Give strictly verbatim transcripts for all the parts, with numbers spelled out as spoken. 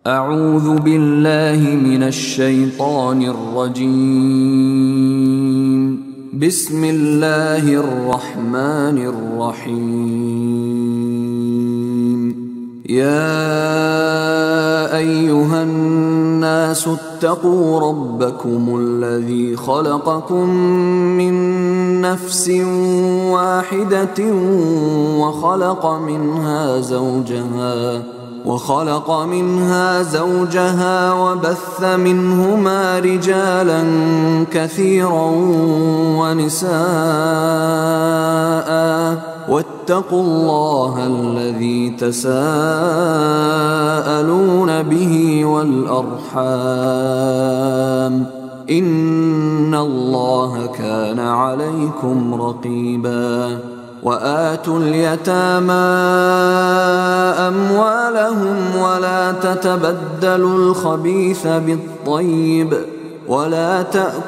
أعوذ بالله من الشيطان الرجيم. بسم الله الرحمن الرحيم. يا أيها الناس اتقوا ربكم الذي خلقكم من نفس واحدة وخلق منها زوجها وخلق منها زوجها وبث منهما رجالا كثيرا ونساء، واتقوا الله الذي تساءلون به والأرحام، إن الله كان عليكم رقيبا. وآتوا اليتامى أموالهم ولا تتبدلوا الخبيث بالطيب ولا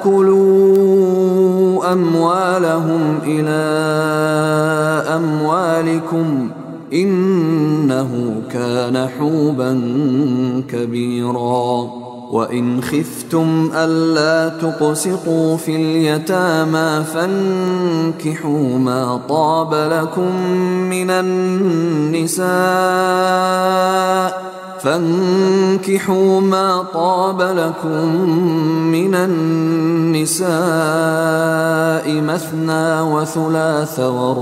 تأكلوا أموالهم إلى أموالكم إنه كان حوبا كبيرا. وإن خفتم ألا تقسطوا في اليتامى فانكحوا ما طاب لكم من النساء فانكحوا ما طاب لكم من النساء مثنى وثلاث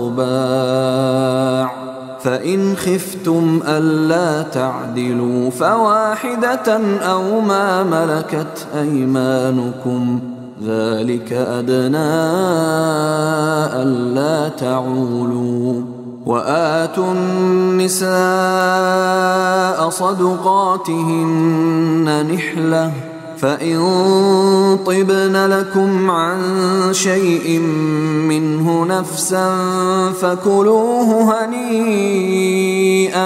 ورباع، فإن خفتم ألا تعدلوا فواحدة أو ما ملكت أيمانكم، ذلك أدنى ألا تعولوا. وآتوا النساء صدقاتهن نحلة، فإن طبن لكم عن شيء منه نفسا فكلوه هنيئا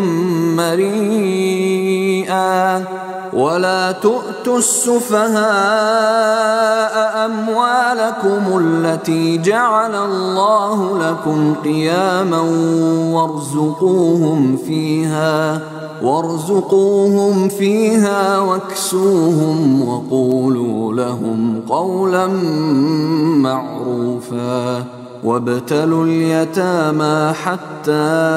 مريئا. ولا تؤتوا السفهاء أموالكم التي جعل الله لكم قياما وارزقوهم فيها وارزقوهم فيها واكسوهم وقولوا لهم قولا معروفا. وابتلوا اليتامى حتى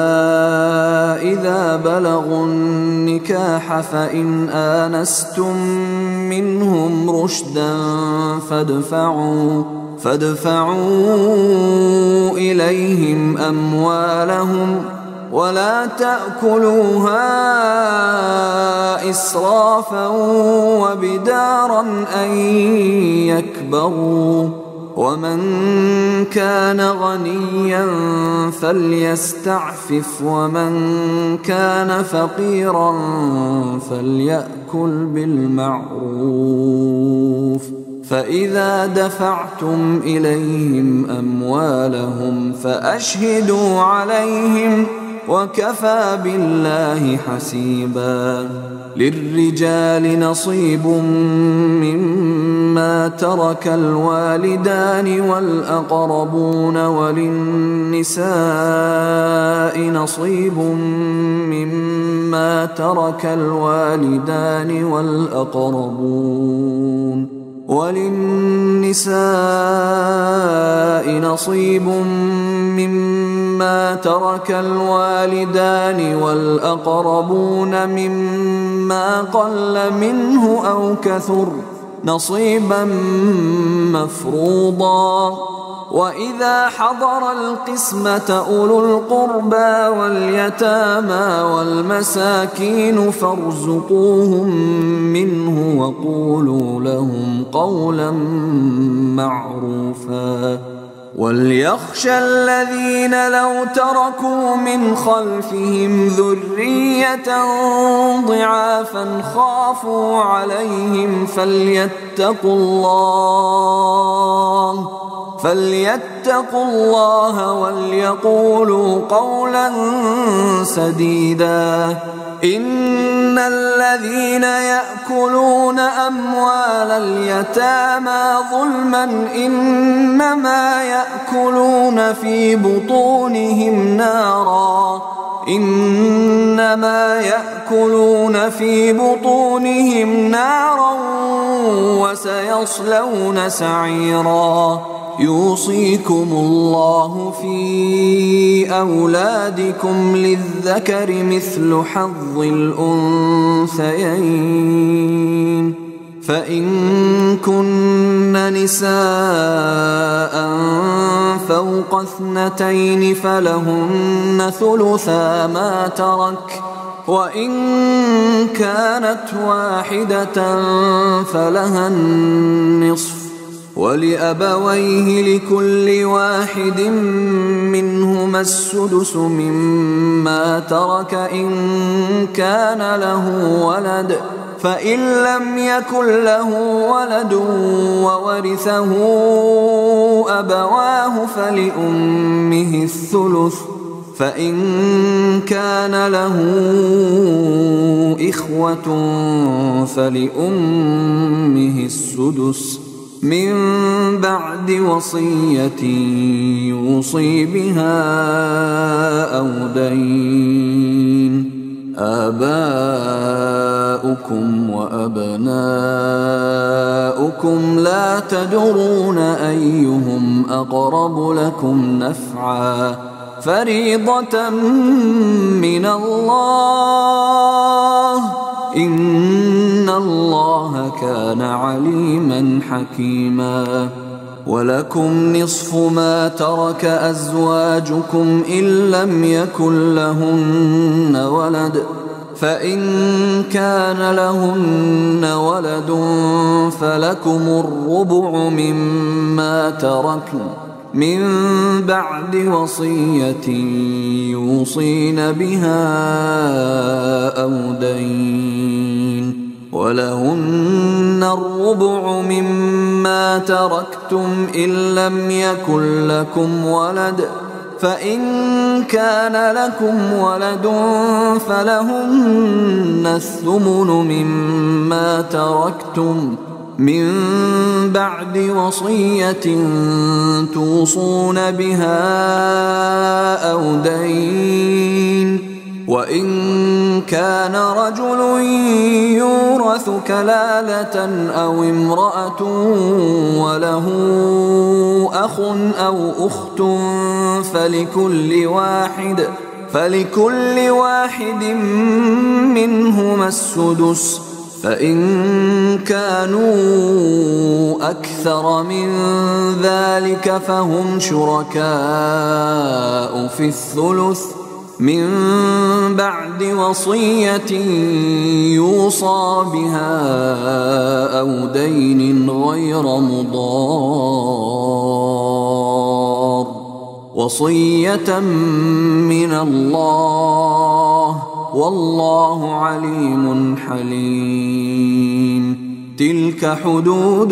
إذا بلغوا النكاح فإن آنستم منهم رشدا فادفعوا فادفعوا إليهم أموالهم ولا تأكلوها إسرافا وبدارا أن يكبروا. ومن كان غنيا فليستعفف ومن كان فقيرا فليأكل بالمعروف. فإذا دفعتم إليهم أموالهم فأشهدوا عليهم وكفى بالله حسيبا. للرجال نصيب مما ترك الوالدان والأقربون وللنساء نصيب مما ترك الوالدان والأقربون وللنساء نصيب مما ترك الوالدان والأقربون مما قل منه أو كثر نصيبا مفروضا. وإذا حضر القسمة أولو القربى واليتامى والمساكين فارزقوهم منه وقولوا لهم قولا معروفا. وليخشى الذين لو تركوا من خلفهم ذرية ضعافا خافوا عليهم فليتقوا الله فليتقوا الله وليقولوا قولا سديدا. إن الذين يأكلون أموال اليتامى ظلما إنما يأكلون في بطونهم نارا إنما يأكلون في بطونهم نارا وسيصلون سعيرا يوصيكم الله في أولادكم للذكر مثل حظ الأنثيين فإن كن نساء فوق اثنتين فلهن ثلثا ما ترك وإن كانت واحدة فلها النصف ولأبويه لكل واحد منهما السدس مما ترك إن كان له ولد فإن لم يكن له ولد وورثه أبواه فلأمه الثلث فإن كان له إخوة فلأمه السدس من بعد وصية يوصي بها أو دين آباؤكم وأبناؤكم لا تدرون أيهم أقرب لكم نفعا فريضة من الله إن الله كان عليما حكيما ولكم نصف ما ترك أزواجكم إن لم يكن لهن ولد فإن كان لهن ولد فلكم الربع مما تركن من بعد وصية يوصين بها أو دين ولهن الربع مما تركتم إن لم يكن لكم ولد فإن كان لكم ولد فلهن الثمن مما تركتم من بعد وصية توصون بها أو دين وإن كان رجل يورث كلالة أو امرأة وله أخ أو أخت فلكل واحد فلكل واحد منهما السدس فإن كانوا أكثر من ذلك فهم شركاء في الثلث من بعد وصية يوصى بها أو دين غير مضار وصية من الله والله عليم حليم تلك حدود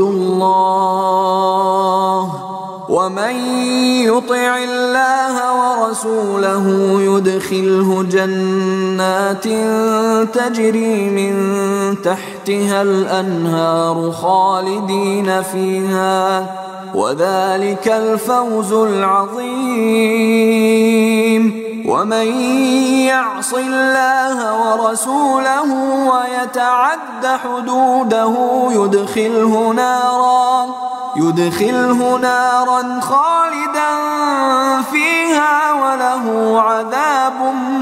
الله ومن يطع الله ورسوله يدخله جنات تجري من تحتها الأنهار خالدين فيها وذلك الفوز العظيم ومن يعص الله ورسوله ويتعد حدوده يدخله نارا يدخله نارا خالدا فيها وله عذاب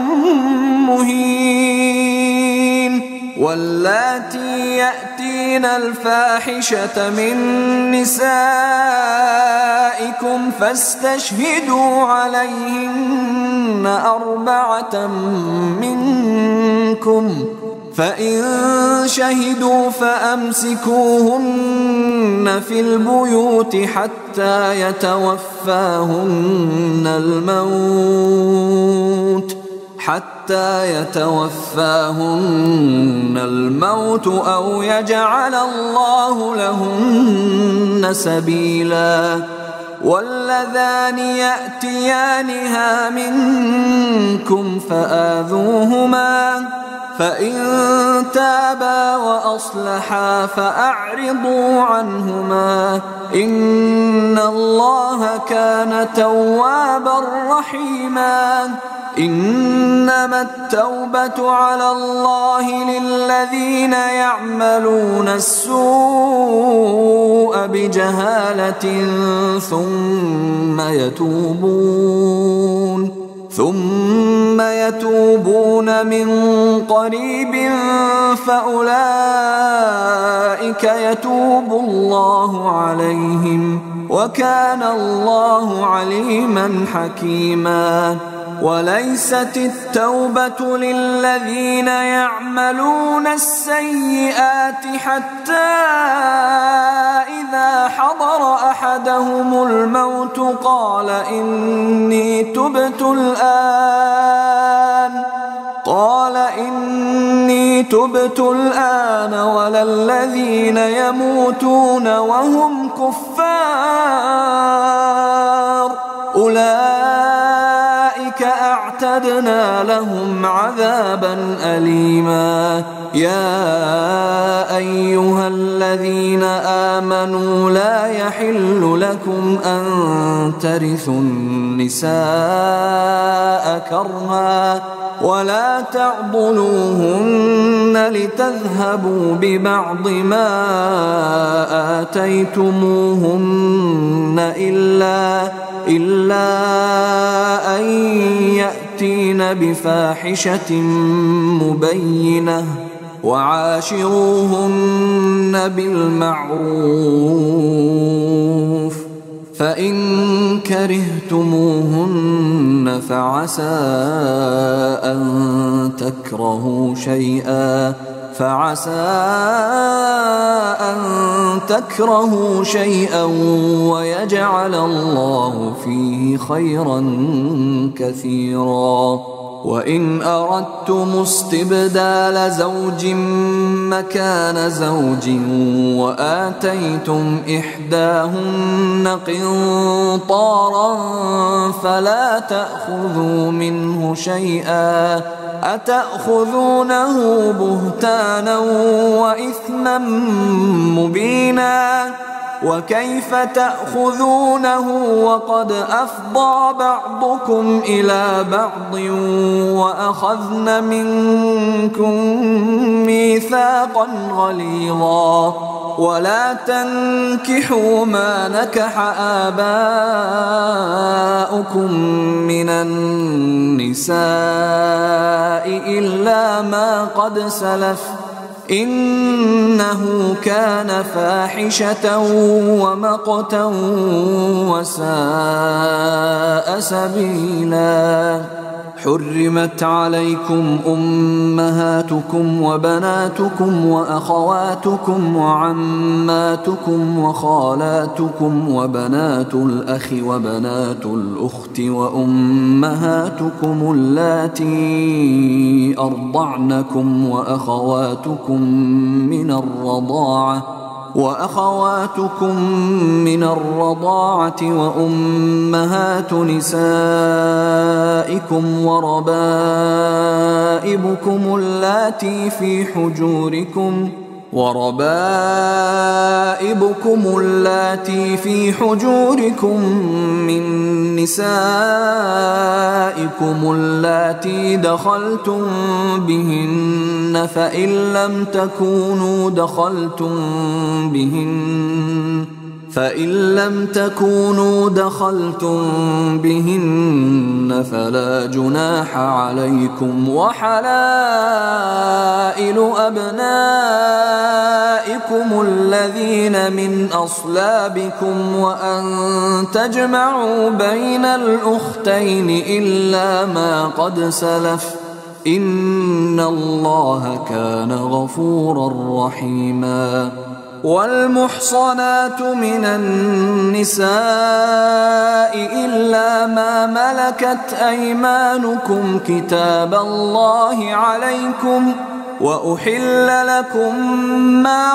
مهين واللاتي يأتين الفاحشة من نسائكم فاستشهدوا عليهن أربعة منكم فإن شهدوا فأمسكوهن في البيوت حتى يتوفاهن الموت حتى يتوفاهن الموت أو يجعل الله لهن سبيلا واللذان يأتيانها منكم فآذوهما فإن تابا وأصلحا فأعرضوا عنهما إن الله كان توابا رحيما إنما التوبة على الله للذين يعملون السوء بجهالة ثم يتوبون ثم يتوبون من قريب فأولئك يتوب الله عليهم وكان الله عليما حكيما وليست التوبة للذين يعملون السيئات حتى إذا حضر أحدهم الموت قال إني تبت الآن قال إني تبت الآن ولا الذين يموتون وهم كفار أولئك أعتدنا لهم عذابا أليما يا أيها الذين آمنوا لا يحل لكم أن ترثوا النساء كرها ولا تعضلوهن لتذهبوا ببعض ما آتيتموهن إلا إلا أن يأتين بفاحشة مبينة وعاشروهن بالمعروف فإن كرهتموهن فعسى أن تكرهوا شيئا فعسى أن تكرهوا شيئا ويجعل الله فيه خيرا كثيرا وإن أردتم استبدال زوج مكان زوج وآتيتم إحداهن قنطارا فلا تأخذوا منه شيئا أتأخذونه بهتانا وإثما مبينا وكيف تأخذونه وقد أفضى بعضكم إلى بعض وأخذن منكم ميثاقا غليظا ولا تنكحوا ما نكح آباؤكم من النساء إلا ما قد سلف إنه كان فاحشة ومقتا وساء سبيلا حرمت عليكم أمهاتكم وبناتكم وأخواتكم وعماتكم وخالاتكم وبنات الأخ وبنات الأخت وأمهاتكم اللاتي أرضعنكم وأخواتكم من الرضاعة وأخواتكم من الرضاعة وأمهات نسائكم وربائبكم اللاتي في حجوركم وربائبكم اللاتي في حجوركم من نسائكم اللاتي دخلتم بهن فإن لم تكونوا دخلتم بهن فإن لم تكونوا دخلتم بهن فلا جناح عليكم وحلائل أبنائكم الذين من أصلابكم وأن تجمعوا بين الأختين إلا ما قد سلف إن الله كان غفورا رحيما والمحصنات من النساء إلا ما ملكت أيمانكم كتاب الله عليكم وأحل لكم ما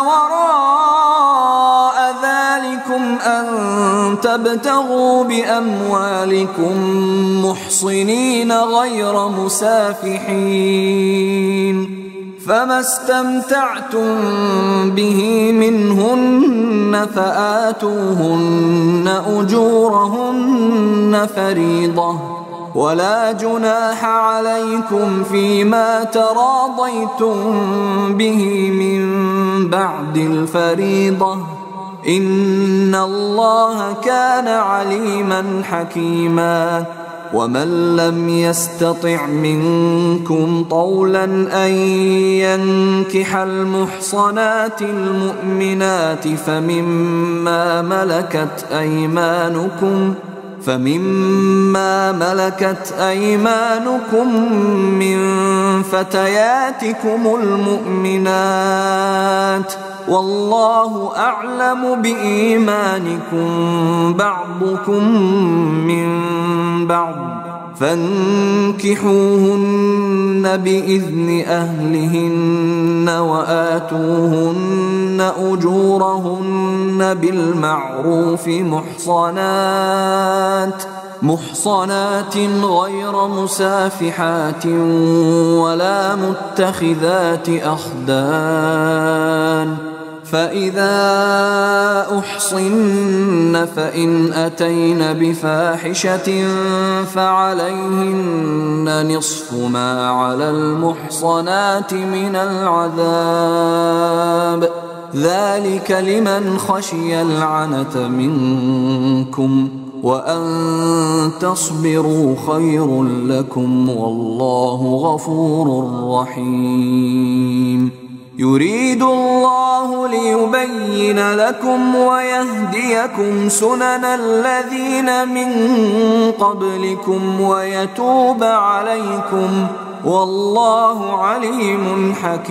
وراء ذلكم أن تبتغوا بأموالكم محصنين غير مسافحين فما استمتعتم به منهن فآتوهن أجورهن فريضة، ولا جناح عليكم فيما تراضيتم به من بعد الفريضة، إن الله كان عليما حكيما. ومن لم يستطع منكم طولا أن ينكح المحصنات المؤمنات فمما ملكت أيمانكم فمما ملكت أيمانكم من فتياتكم المؤمنات، والله أعلم بإيمانكم بعضكم من بعض، فانكحوهن بإذن أهلهن وآتوهن أجورهن بالمعروف محصنات محصنات غير مسافحات ولا متخذات أخدان، فإذا أحصن فإن أتين بفاحشة فعليهن نصف ما على المحصنات من العذاب، ذلك لمن خشي العنة منكم، وأن تصبروا خير لكم، والله غفور رحيم. يريد الله ليبين لكم ويهديكم سنن الذين من قبلكم ويتوب عليكم، والله عليم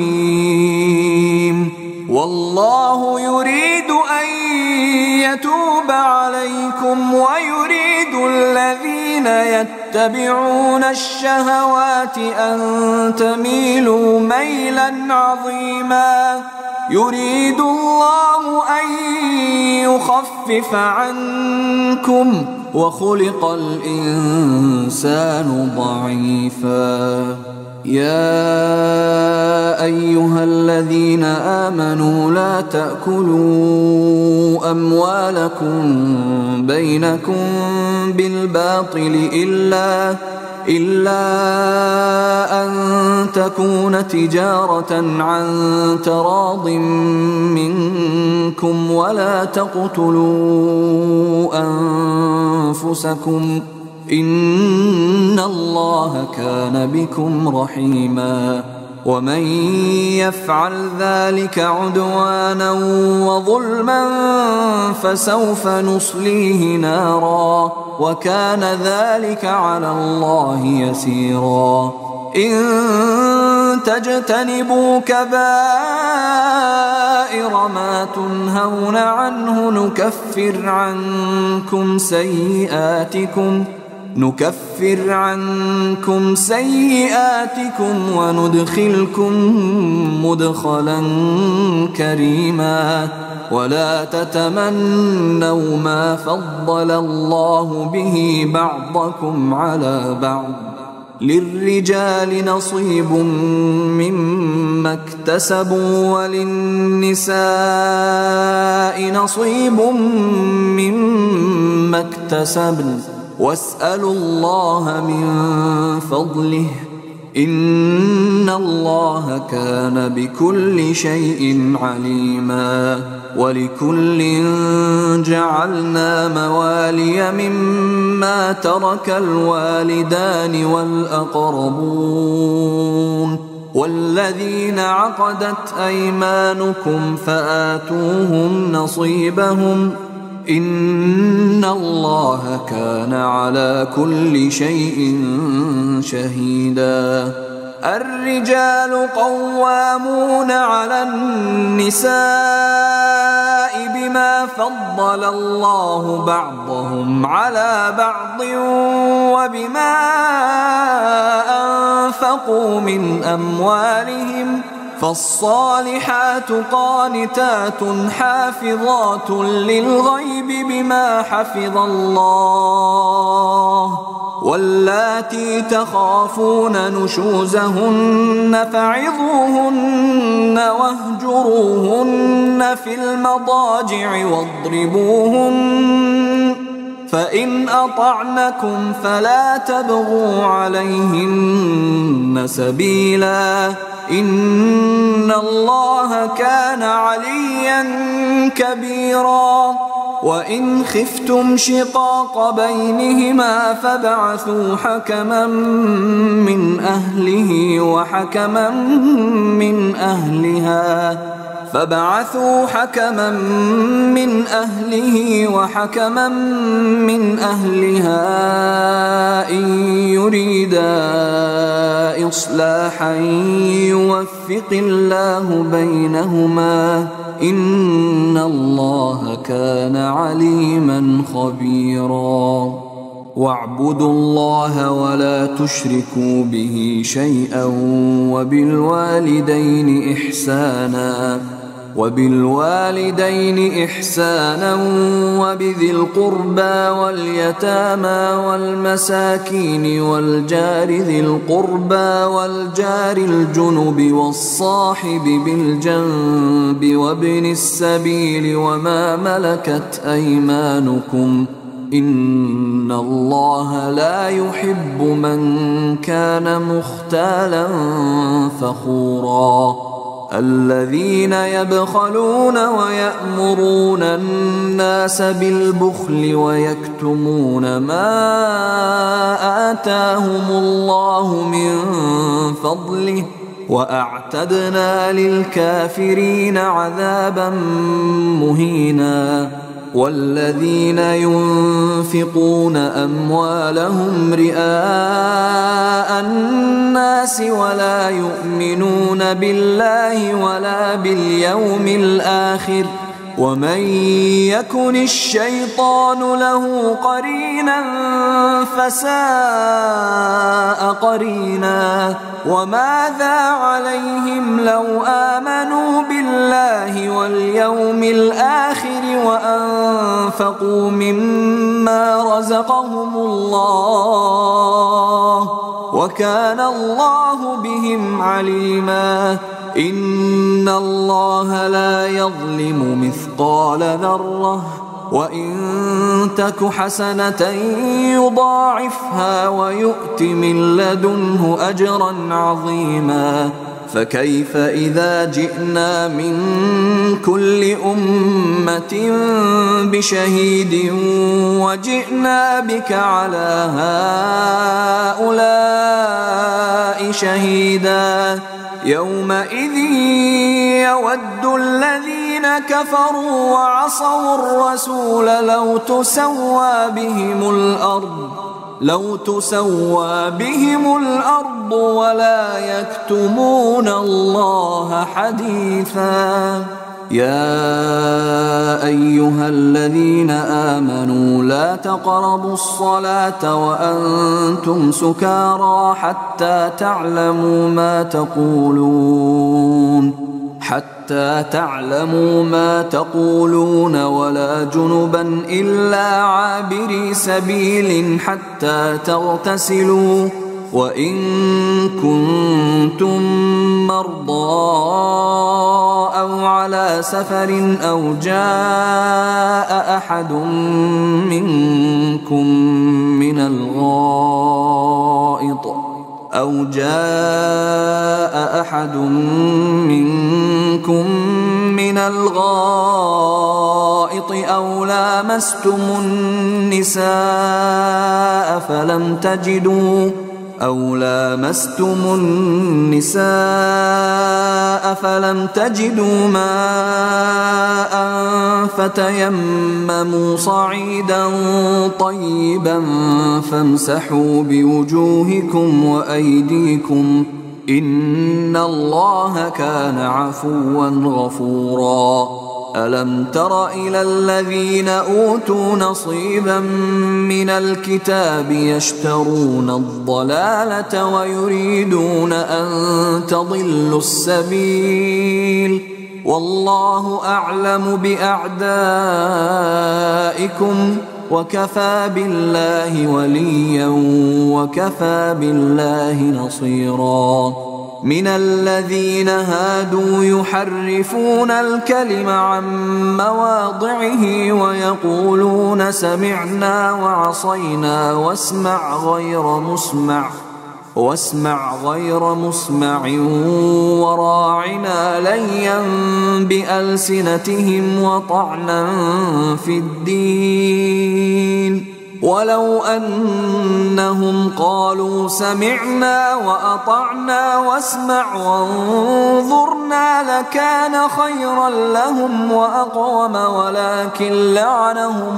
حكيم. والله يريد أن يتوب عليكم ويريد الذين يتبعون الشهوات أن تميلوا ميلا عظيما. يريد الله أن يخفف عنكم وخلق الإنسان ضعيفا. يا أيها الذين آمنوا لا تأكلوا أموالكم بينكم بالباطل إلا إلا أن تكون تجارة عن تراض منكم، ولا تقتلوا أنفسكم، إن الله كان بكم رحيما. ومن يفعل ذلك عدوانا وظلما فسوف نصليه نارا، وكان ذلك على الله يسيرا. إن تجتنبوا كبائر ما تنهون عنه نكفر عنكم سيئاتكم نكفر عنكم سيئاتكم وندخلكم مدخلا كريما. ولا تتمنوا ما فضل الله به بعضكم على بعض، للرجال نصيب مما اكتسبوا وللنساء نصيب مما اكتسبن، واسألوا الله من فضله، إن الله كان بكل شيء عليما. ولكل جعلنا موالي مما ترك الوالدان والأقربون والذين عقدت أيمانكم فآتوهم نصيبهم، إن الله كان على كل شيء شهيدا. الرجال قوامون على النساء بما فضل الله بعضهم على بعض وبما أنفقوا من أموالهم، فالصالحات قانتات حافظات للغيب بما حفظ الله، واللاتي تخافون نشوزهن فعظوهن واهجروهن في المضاجع واضربوهن، فإن أطعنكم فلا تبغوا عليهن سبيلا، إن الله كان عليا كبيرا. وإن خفتم شقاق بينهما فابعثوا حكما من أهله وحكما من أهلها فابعثوا حكما من أهله وحكما من أهلها إن يريدا إصلاحا يوفق الله بينهما، إن الله كان عليما خبيرا. واعبدوا الله ولا تشركوا به شيئا وبالوالدين إحسانا وبالوالدين إحسانا وبذي القربى واليتامى والمساكين والجار ذي القربى والجار الجنب والصاحب بالجنب وابن السبيل وما ملكت أيمانكم، إن الله لا يحب من كان مختالا فخورا. الذين يبخلون ويأمرون الناس بالبخل ويكتمون ما آتاهم الله من فضله، وأعتدنا للكافرين عذابا مهينا. والذين ينفقون أموالهم رئاء الناس ولا يؤمنون بالله ولا باليوم الآخر، ومن يكن الشيطان له قرينا فساء قرينا. وماذا عليهم لو آمنوا بالله واليوم الآخر وأنفقوا مما رزقهم الله، وكان الله بهم عليما. إن الله لا يظلم مثقال ذرة، وإن تك حسنة يضاعفها ويؤت من لدنه أجرا عظيما. فكيف إذا جئنا من كل أمة بشهيد وجئنا بك على هؤلاء شهيدا، يومئذ يود الذين كفروا وعصوا الرسول لو تسوى بهم الأرض لو تسوى بهم الأرض ولا يكتمون الله حديثا. يا أيها الذين آمنوا لا تقربوا الصلاة وأنتم سكارى حتى تعلموا ما تقولون حتى تعلموا ما تقولون ولا جنبا إلا عابري سبيل حتى تغتسلوا، وإن كنتم مرضى أو على سفر أو جاء أحد منكم من الغائط أو جاء أحد منكم من الغائط أو لامستم النساء فلم تجدوا أو لامستم النساء فلم تجدوا ماء فتيمموا صعيدا طيبا فامسحوا بوجوهكم وأيديكم، إن الله كان عفوا غفورا. ألم تر إلى الذين أوتوا نصيبا من الكتاب يشترون الضلالة ويريدون أن تضلوا السبيل، والله أعلم بأعدائكم وكفى بالله وليا وكفى بالله نصيرا. من الذين هادوا يحرفون الكلم عن مواضعه ويقولون سمعنا وعصينا واسمع غير مسمع واسمع غير مسمع وراعنا ليا بألسنتهم وطعنا في الدين، ولو أنهم قالوا سمعنا وأطعنا واسمع وانظرنا لكان خيرا لهم وأقوم، ولكن لعنهم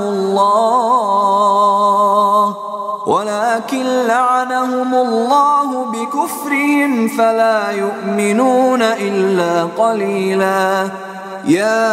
الله ولكن لعنهم الله بكفرهم فلا يؤمنون إلا قليلا. يا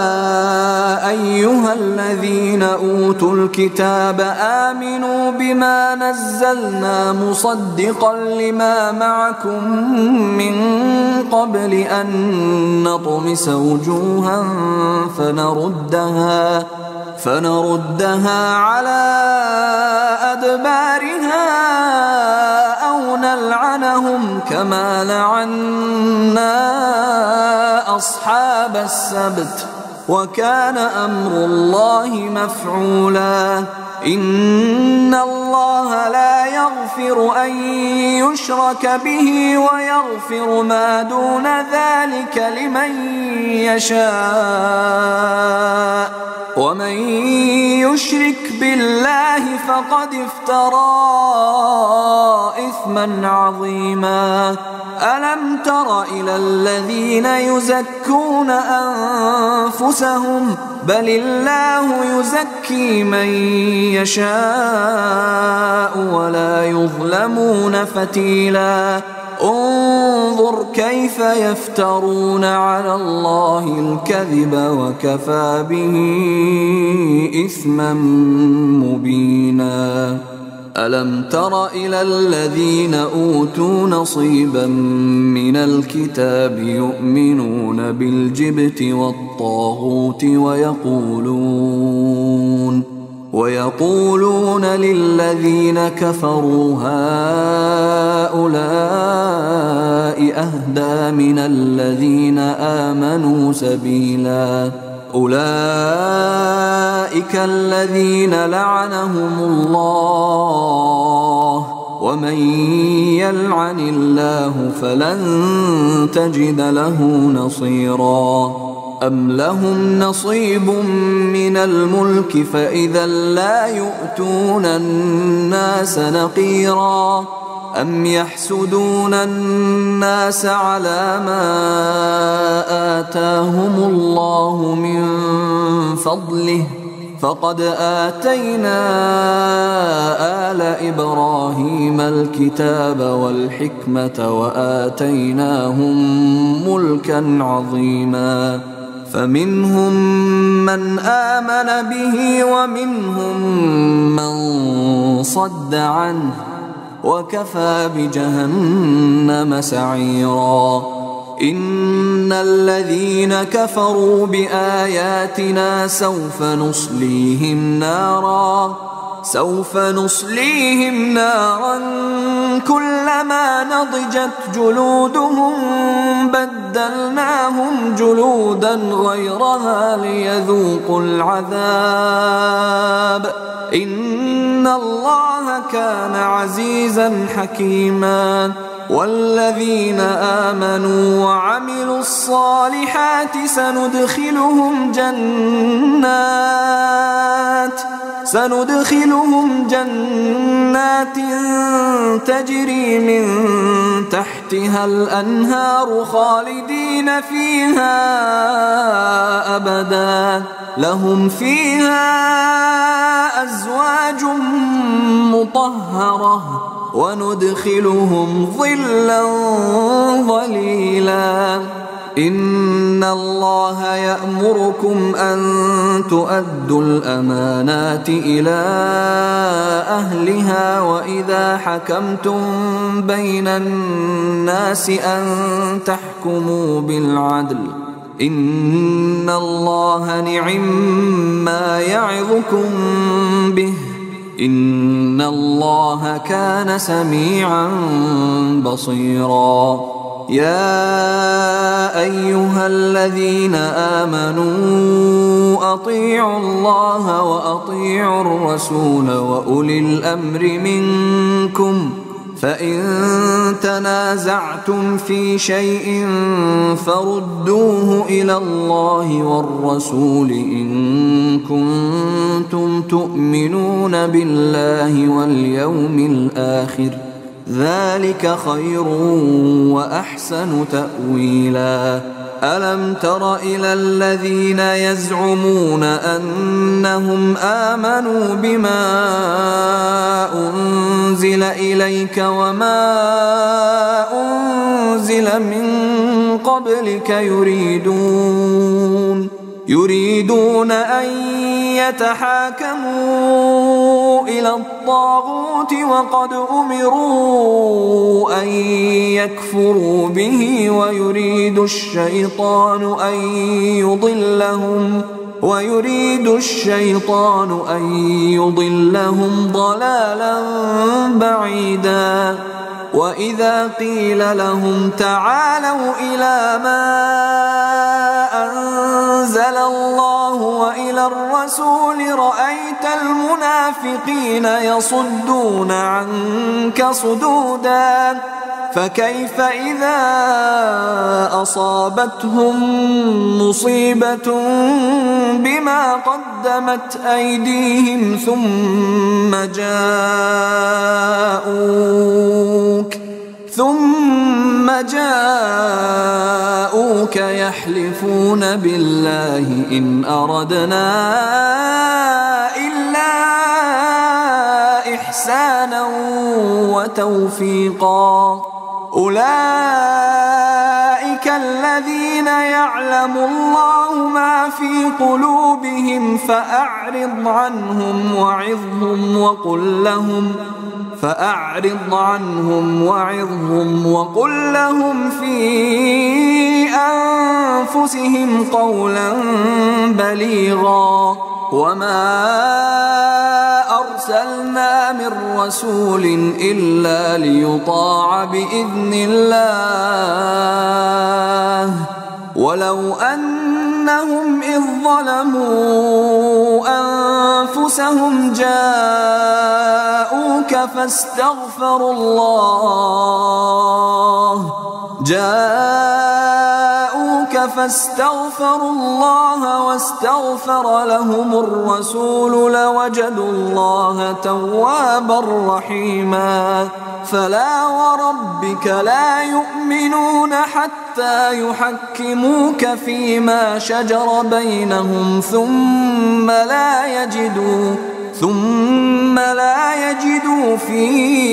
أيها الذين أوتوا الكتاب آمنوا بما نزلنا مصدقا لما معكم من قبل أن نطمس وجوها فنردها فنردها على أدبارها أو نلعنهم كما لعنا أصحاب السبت، وكان أمر الله مفعولا. إن الله لا يغفر أن يشرك به ويغفر ما دون ذلك لمن يشاء، ومن يشرك بالله فقد افترى إثما عظيما. ألم تر إلى الذين يزكون أنفسهم بل الله يزكي من يشاء ولا يظلمون فتيلا. انظر كيف يفترون على الله الكذب وكفى به إثما مبينا. ألم تر إلى الذين أوتوا نصيبا من الكتاب يؤمنون بالجبت والطاغوت ويقولون ويقولون للذين كفروا هؤلاء أهدى من الذين آمنوا سبيلا. أولئك الذين لعنهم الله ومن يلعن الله فلن تجد له نصيرا. أم لهم نصيب من الملك فإذا لا يؤتون الناس نقيرا. أم يحسدون الناس على ما آتاهم الله من فضله فقد آتينا آل إبراهيم الكتاب والحكمة وآتيناهم ملكا عظيما. فمنهم من آمن به ومنهم من صد عنه وكفى بجهنم سعيرا. إن الذين كفروا بآياتنا سوف نصليهم نارا سوف نصليهم نارا كلما نضجت جلودهم بدلناهم جلودا غيرها ليذوقوا العذاب إن الله كان عزيزا حكيما. والذين آمنوا وعملوا الصالحات سندخلهم جنات سندخلهم جنات تجري من تحتها الأنهار خالدين فيها أبدا لهم فيها أزواج مطهرة وندخلهم ظلا ظليلا. إن الله يأمركم أن تؤدوا الأمانات إلى أهلها وإذا حكمتم بين الناس أن تحكموا بالعدل إن الله نعما يعظكم به إن الله كان سميعا بصيرا. يا أيها الذين آمنوا أطيعوا الله وأطيعوا الرسول وأولي الأمر منكم فإن تنازعتم في شيء فردوه إلى الله والرسول إن كنتم تؤمنون بالله واليوم الآخر ذلك خير وأحسن تأويلا. ألم تر إلى الذين يزعمون أنهم آمنوا بما أنزل إليك وما أنزل من قبلك يريدون يريدون أن يتحاكموا إلى الطاغوت وقد أمروا أن يكفروا به ويريد الشيطان أن يضلهم ويريد الشيطان أن يضلهم ضلالا بعيدا. وإذا قيل لهم تعالوا إلى ما أنزل الله وإلى الرسول رأيت المنافقين يصدون عنك صدودا. فكيف إذا أصابتهم مصيبة بما قدمت أيديهم ثم جاءوك ثم جاءوك يحلفون بالله إن أردنا إلا إحسانا وتوفيقا. أولئك الذين يعلم الله ما في قلوبهم فأعرض عنهم وعظهم وقل لهم فأعرض عنهم وعظهم وقل لهم في أنفسهم قولا بليغا. وما أرسلنا من رسول إلا ليطاع بإذن الله ولو أنهم إذ ظلموا أنفسهم جاءوك فاستغفروا الله جاءوك فاستغفروا الله واستغفر لهم الرسول لوجدوا الله توابا رحيما. فلا وربك لا يؤمنون حتى يحكموك فيما شجر بينهم ثم لا يجدوا ثم لا يجدوا في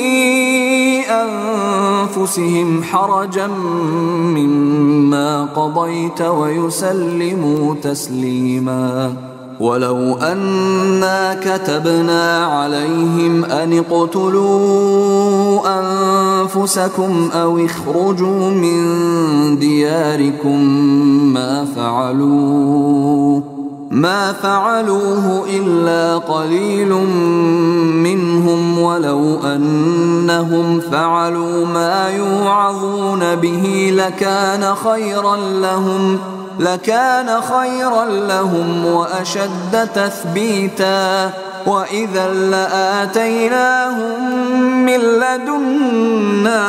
أنفسهم حرجا مما قضيت ويسلموا تسليما. ولو أنا كتبنا عليهم أن اقتلوا أنفسكم أو اخرجوا من دياركم ما فعلوه ما فعلوه إلا قليل منهم ولو أنهم فعلوا ما يوعظون به لكان خيرا لهم لكان خيرا لهم وأشد تثبيتا. وإذا لآتيناهم من لدنا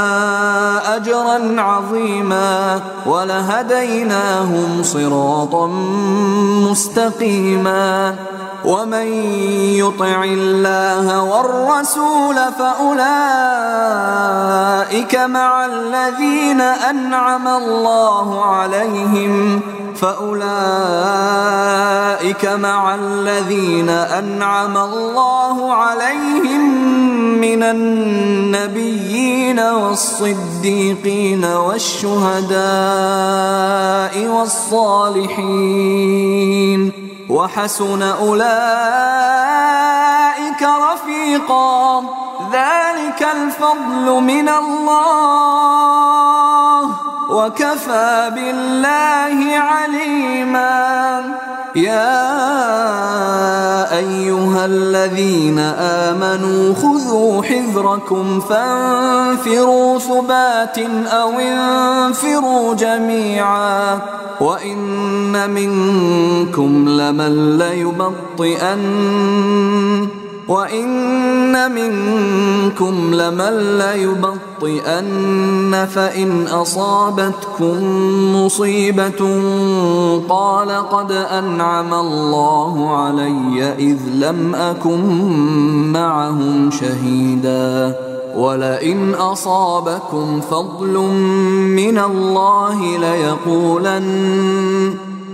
أجرا عظيما ولهديناهم صراطا مستقيما. ومن يطع الله والرسول فأولئك مع الذين أنعم الله عليهم فأولئك مع الذين أنعم الله عليهم من النبيين والصديقين والشهداء والصالحين وحسن أولئك رفيقا. ذلك الفضل من الله وكفى بالله عليما. يا أيها الذين آمنوا خذوا حذركم فانفروا ثبات أو انفروا جميعا وإن منكم لمن ليبطئن وإن منكم لمن ليبطئن فإن أصابتكم مصيبة قال قد أنعم الله علي إذ لم أكن معهم شهيدا ولئن أصابكم فضل من الله ليقولن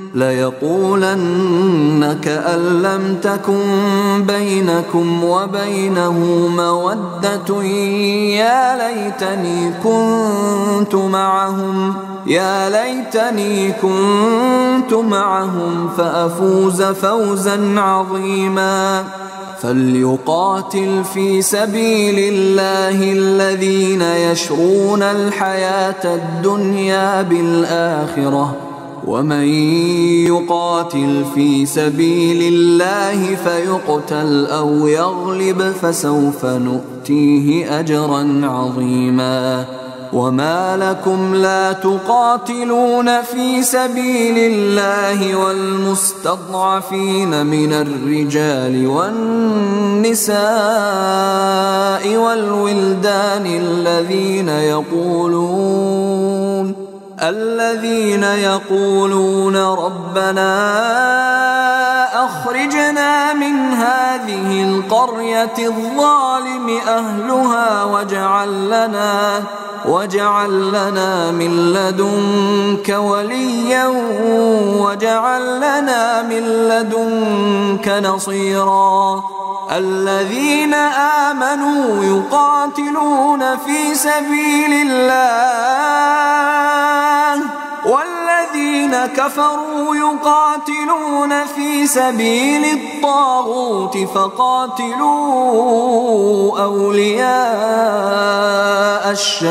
ليقولن كأن لم تكن بينكم وبينه مودة يا ليتني كنت معهم يا ليتني كنت معهم فأفوز فوزا عظيما. فليقاتل في سبيل الله الذين يشرون الحياة الدنيا بالآخرة ومن يقاتل في سبيل الله فيقتل أو يغلب فسوف نؤتيه أجرا عظيما. وما لكم لا تقاتلون في سبيل الله والمستضعفين من الرجال والنساء والولدان الذين يقولون الذين يقولون ربنا أخرجنا من هذه القرية الظالم أهلها واجعل لنا واجعل لنا من لدنك وليا واجعل لنا من لدنك نصيرا. الذين آمنوا يقاتلون في سبيل الله والذين كفروا يقاتلون في سبيل الطاغوت فقاتلوا أولياء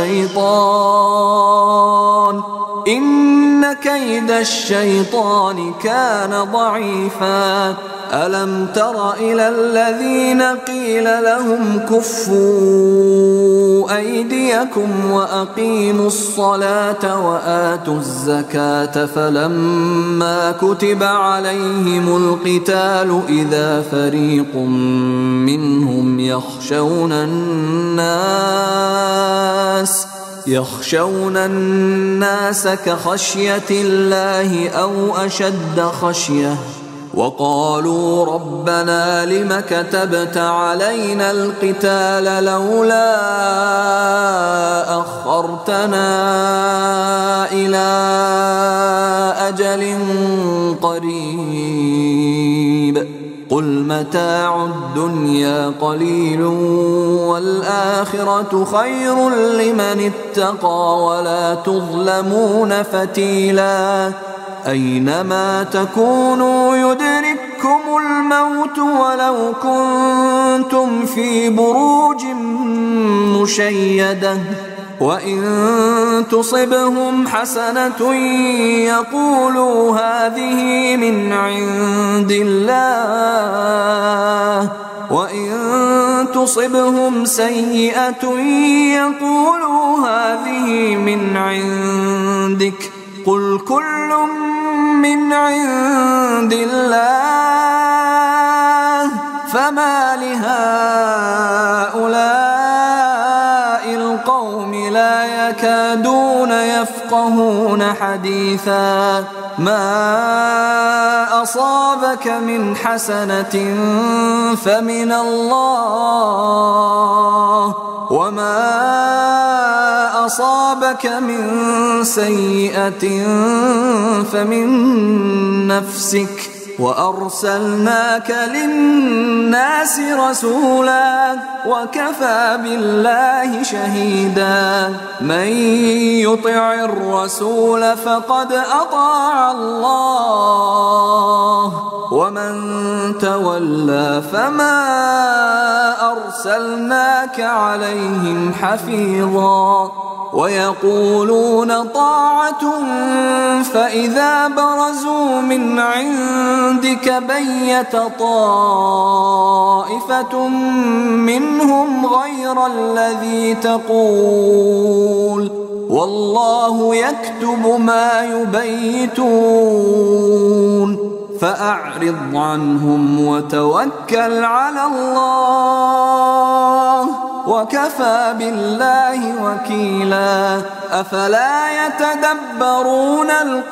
الشيطان إن كيد الشيطان كان ضعيفا. ألم تر إلى الذين قيل لهم كفوا أيديكم وأقيموا الصلاة وآتوا الزكاة فلما كتب عليهم القتال إذا فريق منهم يخشون الناس يخشون الناس كخشية الله أو أشد خشية وقالوا ربنا لم كتبت علينا القتال لولا أخرتنا إلى أجل قريب قل متاع الدنيا قليل والآخرة خير لمن اتقى ولا تظلمون فتيلا. أينما تكونوا يدرككم الموت ولو كنتم في بروج مشيدة وإن تصبهم حسنة يقولوا هذه من عند الله وإن تصبهم سيئة يقولوا هذه من عندك قل كل من عند الله فما لهؤلاء القوم لا يكادون يفقهون حديثا. ما أصابك من حسنة فمن الله وما أصابك من سيئة فمن نفسك وأرسلناك للناس رسولا وكفى بالله شهيدا. من يطع الرسول فقد أطاع الله ومن تولى فما أرسلناك عليهم حفيظا. ويقولون طاعة فإذا برزوا من عندك بيت طائفة منهم غير الذي تقول والله يكتب ما يبيتون فأعرض عنهم وتوكل على الله وكفى بالله وكيلا. أفلا يتدبرون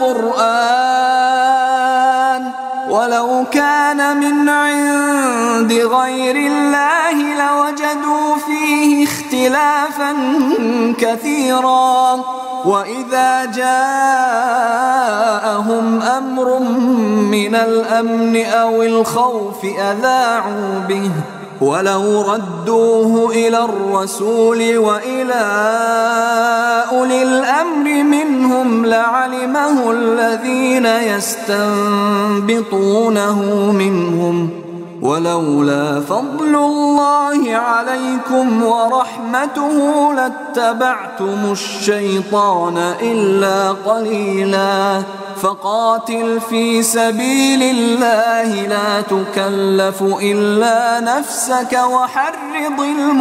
القرآن ولو كان من عند غير الله لوجدوا فيه اختلافا كثيرا وإذا جاءهم أمر من الأمن أو الخوف أذاعوا به ولو ردوه إلى الرسول وإلى أولي الأمر منهم لعلمه الذين يستنبطونه منهم ولولا فضل الله عليكم ورحمته لاتبعتم الشيطان إلا قليلا. فقاتل في سبيل الله لا تكلف إلا نفسك وحرض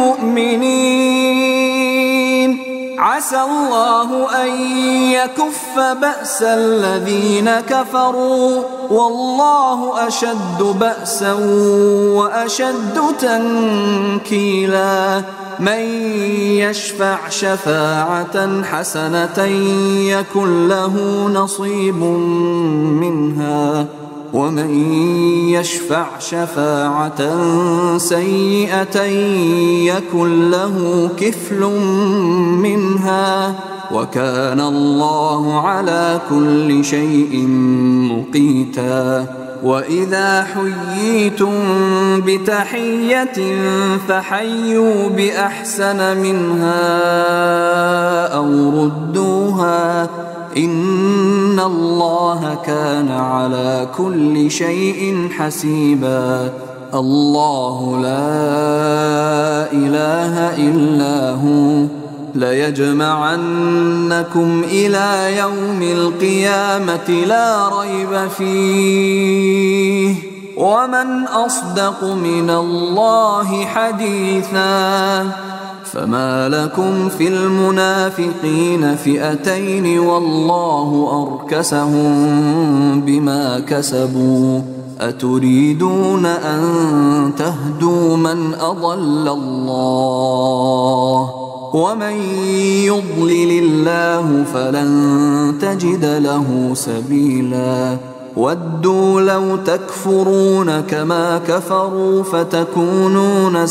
المؤمنين عسى الله أن يكف بأس الذين كفروا والله أشد بأسا وأشد تنكيلا. من يشفع شفاعة حسنة يكن له نصيب منها ومن يشفع شفاعة سيئة يكن له كفل منها وكان الله على كل شيء مقيتا. وإذا حييتم بتحية فحيوا بأحسن منها أو ردوها إن الله كان على كل شيء حسيبا. الله لا إله إلا هو ليجمعنكم إلى يوم القيامة لا ريب فيه ومن أصدق من الله حديثا. فما لكم في المنافقين فئتين والله أركسهم بما كسبوا أتريدون أن تهدوا من أضل الله ومن يضلل الله فلن تجد له سبيلا. ودوا لو تكفرون كما كفروا فتكونون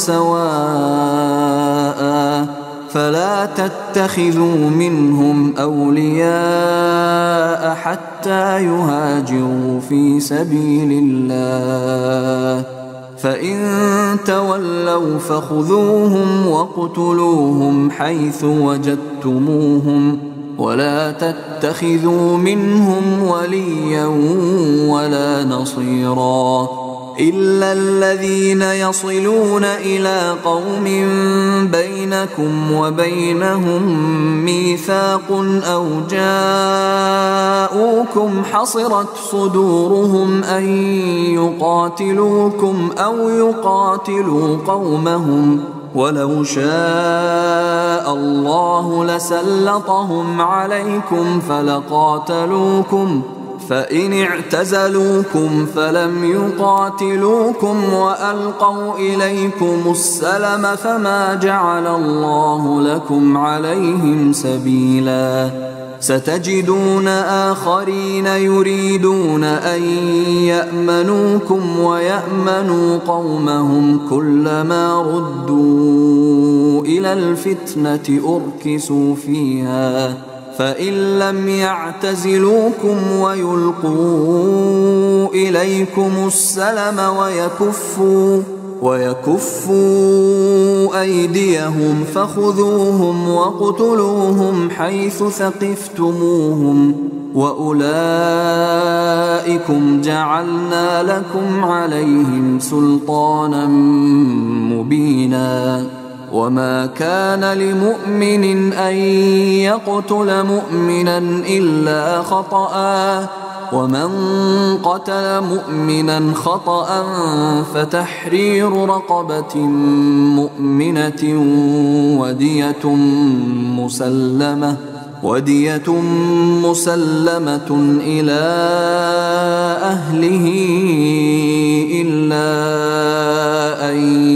سواء فلا تتخذوا منهم أولياء حتى يهاجروا في سبيل الله فإن تولوا فخذوهم واقتلوهم حيث وجدتموهم ولا تتخذوا منهم وليا ولا نصيرا إلا الذين يصلون إلى قوم بينكم وبينهم ميثاق أو جاءوكم حصرت صدورهم أن يقاتلوكم أو يقاتلوا قومهم ولو شاء الله لسلطهم عليكم فلقاتلوكم فإن اعتزلوكم فلم يقاتلوكم وألقوا إليكم السلم فما جعل الله لكم عليهم سبيلا. ستجدون آخرين يريدون أن يأمنوكم ويأمنوا قومهم كلما ردوا إلى الفتنة أركسوا فيها فإن لم يعتزلوكم ويلقوا إليكم السلم ويكفوا ويكفوا أيديهم فخذوهم واقتلوهم حيث ثقفتموهم وأولئكم جعلنا لكم عليهم سلطانا مبينا وما كان لمؤمن أن يقتل مؤمنا إلا خطأ، ومن قتل مؤمنا خطأ فتحرير رقبة مؤمنة ودية مسلمة ودية مسلمة إلى أهله إلا أن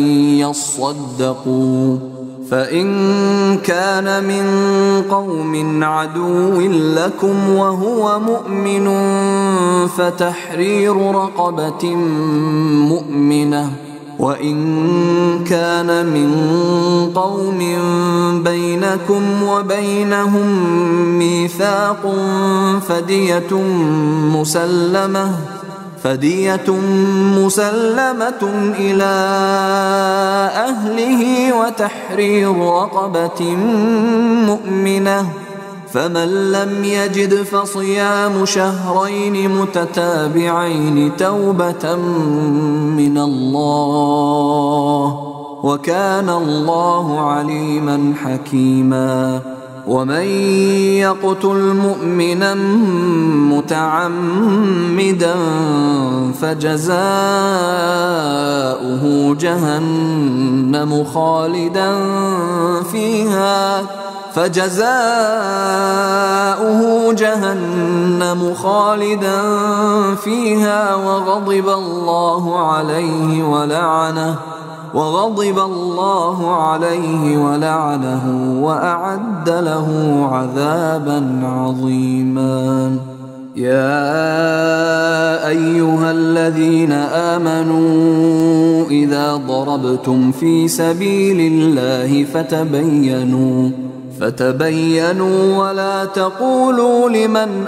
يصدقوا، فإن كان من قوم عدو لكم وهو مؤمن فتحرير رقبة مؤمنة، وإن كان من قوم بينكم وبينهم ميثاق فدية مسلمة فدية مسلمة إلى أهله وتحرير رقبة مؤمنة، فمن لم يجد فصيام شهرين متتابعين توبة من الله، وكان الله عليما حكيما. ومن يقتل مؤمنا متعمدا فجزاؤه جهنم خالدا فيها فجزاؤه جهنم خالدا فيها وغضب الله عليه ولعنه وغضب الله عليه ولعنه وأعد له عذابا عظيما. يا أيها الذين آمنوا إذا ضربتم في سبيل الله فتبينوا فتبينوا ولا تقولوا لمن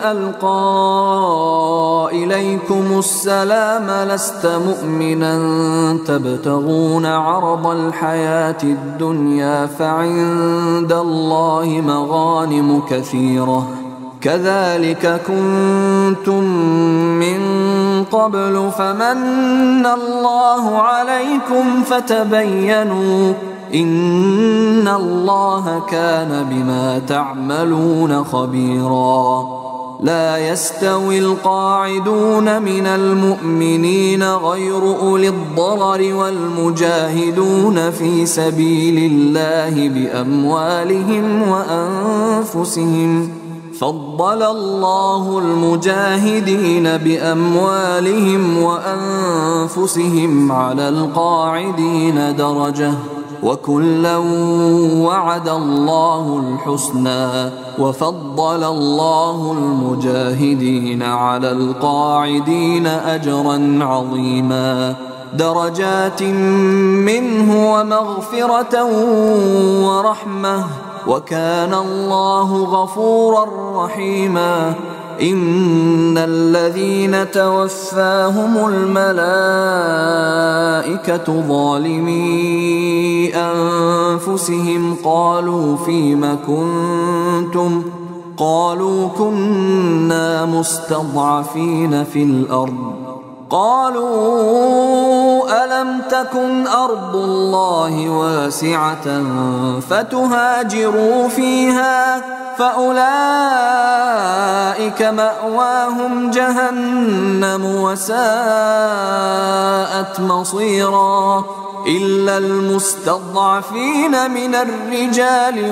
ألقى إليكم السلام لست مؤمنا تبتغون عرض الحياة الدنيا فعند الله مغانم كثيرة كذلك كنتم من قبل فمن الله عليكم فتبينوا إن الله كان بما تعملون خبيرا. لا يستوي القاعدون من المؤمنين غير أولي الضرر والمجاهدون في سبيل الله بأموالهم وأنفسهم فضل الله المجاهدين بأموالهم وأنفسهم على القاعدين درجة وكلا وعد الله الحسنى وفضل الله المجاهدين على القاعدين أجرا عظيما درجات منه ومغفرة ورحمة وكان الله غفورا رحيما. إن الذين توفاهم الملائكة ظالمي أنفسهم قالوا فيم كنتم قالوا كنا مستضعفين في الأرض قالوا ألم تكن أرض الله واسعة فتهاجروا فيها فأولئك مأواهم جهنم وساءت مصيرا إلا المستضعفين من الرجال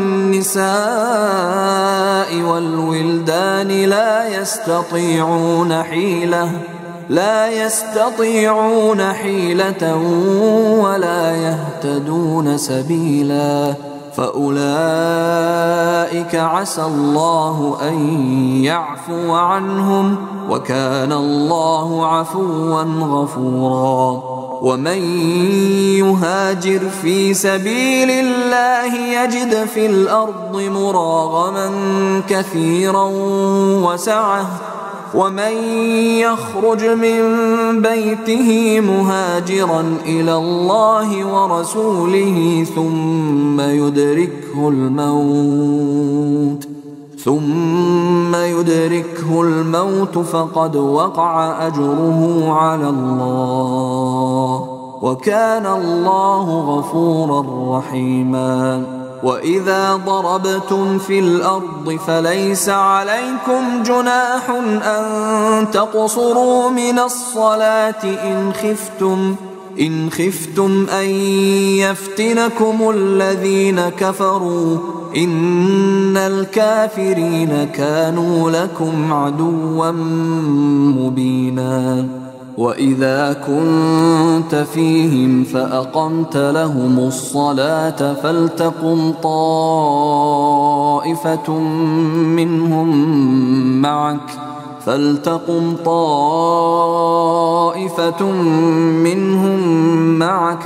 والنساء والولدان لا يستطيعون حيلة لا يستطيعون حيلة ولا يهتدون سبيلا فأولئك عسى الله أن يعفو عنهم وكان الله عفوا غفورا. ومن يهاجر في سبيل الله يجد في الأرض مراغما كثيرا وسعة ومن يخرج من بيته مهاجرا إلى الله ورسوله ثم يدركه الموت ثم يدركه الموت فقد وقع أجره على الله وكان الله غفورا رحيما. وإذا ضربتم في الأرض فليس عليكم جناح أن تقصروا من الصلاة إن خفتم إن خفتم أن يفتنكم الذين كفروا إن الكافرين كانوا لكم عدوا مبينا. وإذا كنت فيهم فأقمت لهم الصلاة فلتقم طائفة منهم معك فلتقم طائفة منهم معك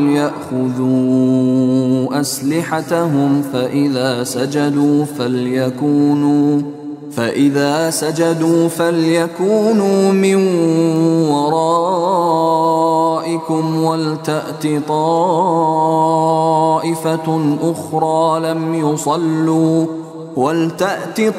وليأخذوا أسلحتهم فإذا سجدوا فليكونوا فإذا سجدوا فليكونوا من ورائكم ولتأت طائفة أخرى لم يصلوا ولتأت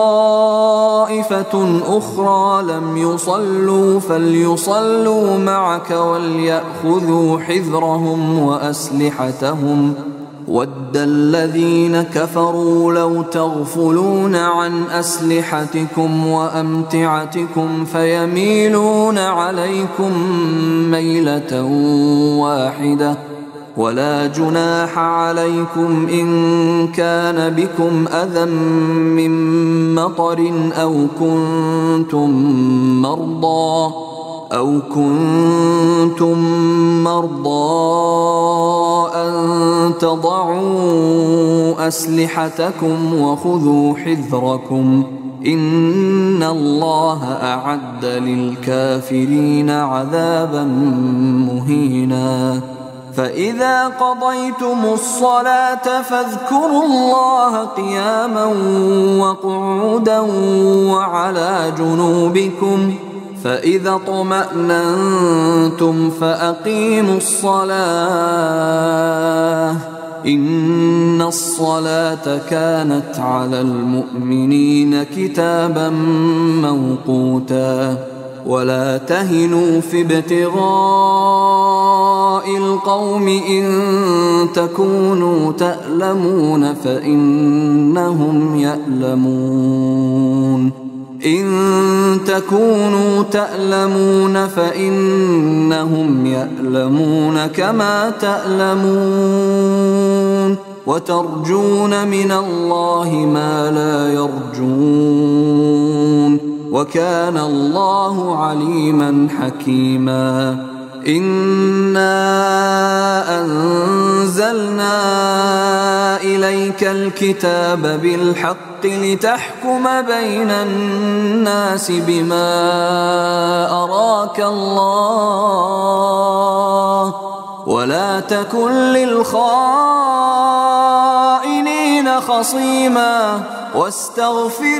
طائفة أخرى لم يصلوا فليصلوا معك وليأخذوا حذرهم وأسلحتهم ود الذين كفروا لو تغفلون عن أسلحتكم وأمتعتكم فيميلون عليكم ميلة واحدة ولا جناح عليكم إن كان بكم أذى من مطر أو كنتم مرضى أو كنتم مرضى أن تضعوا أسلحتكم وخذوا حذركم إن الله أعد للكافرين عذابا مهينا. فإذا قضيتم الصلاة فاذكروا الله قياما وقعودا وعلى جنوبكم فإذا اطمأننتم فأقيموا الصلاة إن الصلاة كانت على المؤمنين كتابا موقوتا. ولا تهنوا في ابتغاء القوم إن تكونوا تألمون فإنهم يألمون إن تكونوا تألمون فإنهم يألمون كما تألمون وترجون من الله ما لا يرجون وكان الله عليما حكيما. إنا أنزلنا إليك الكتاب بالحق لتحكم بين الناس بما أراك الله ولا تكن للخائنين خصيما واستغفر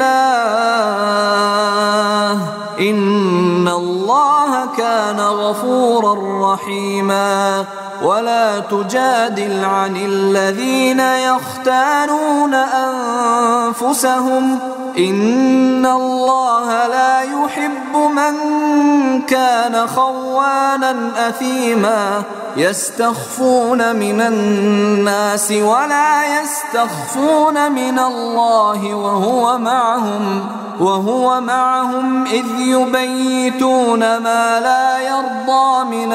الله إن الله كان غفورا رحيما. ولا تجادل عن الذين يختانون أنفسهم إن الله لا يحب من كان خوانا أثيما يستخفون من الناس ولا يستخفون من الله وهو معهم وهو معهم إذ يبيتون ما لا يرضى من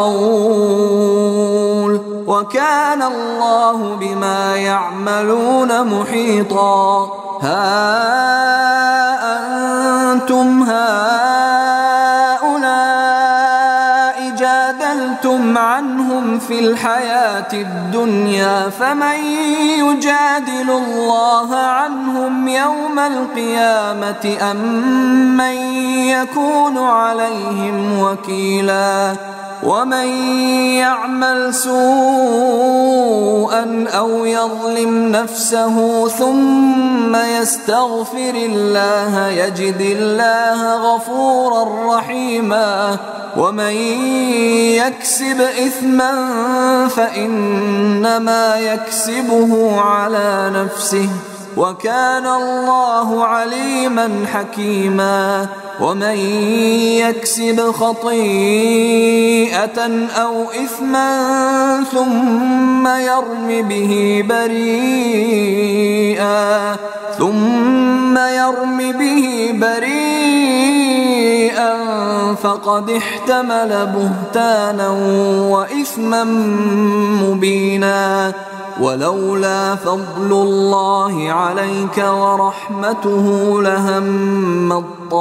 القول وكان الله بما يعملون محيطا. ها أنتم هؤلاء جادلتم عنهم في الحياة الدنيا فمن يجادل الله عنهم يوم القيامة أم من يكون عليهم وكيلا. ومن يعمل سوءا أو يظلم نفسه ثم يستغفر الله يجد الله غفورا رحيما. ومن يكسب إثما فإنما يكسبه على نفسه وكان الله عليما حكيما. ومن يكسب خطيئة أو إثما ثم يرم به بريئا ثم يرم به بريئا فقد احتمل بهتانا وإثما مبينا. ولولا فضل الله عليك ورحمته لهم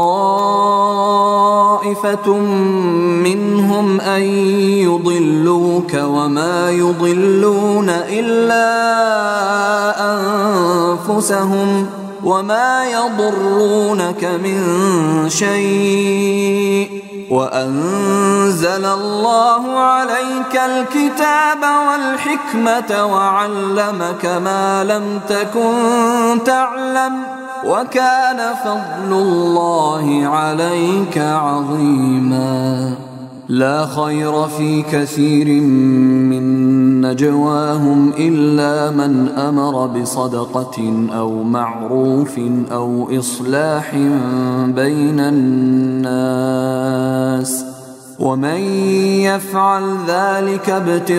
طائفة منهم أن يضلوك وما يضلون إلا أنفسهم وما يضرونك من شيء. وأنزل الله عليك الكتاب والحكمة وعلمك ما لم تكن تعلم وكان فضل الله عليك عظيما. لا خير في كثير من نجواهم إلا من أمر بصدقة أو معروف أو إصلاح بين الناس ومن يفعل ذلك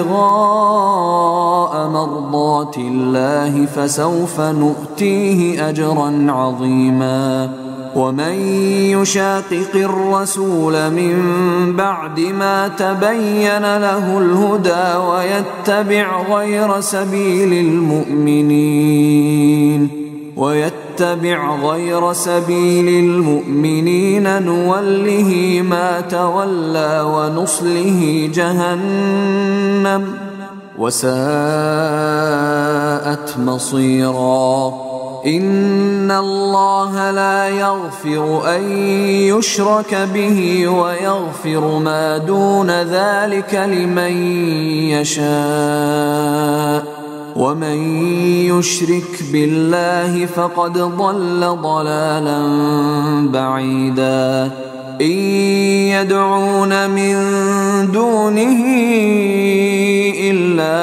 ابتغاء مرضات الله فسوف نؤتيه أجرا عظيما. ومن يشاقق الرسول من بعد ما تبين له الهدى ويتبع غير سبيل المؤمنين ويتبع غير سبيل المؤمنين نوله ما تولى ونصله جهنم وساءت مصيرا. إن الله لا يغفر أن يشرك به ويغفر ما دون ذلك لمن يشاء ومن يشرك بالله فقد ضل ضلالا بعيدا. إن يدعون من دونه إلا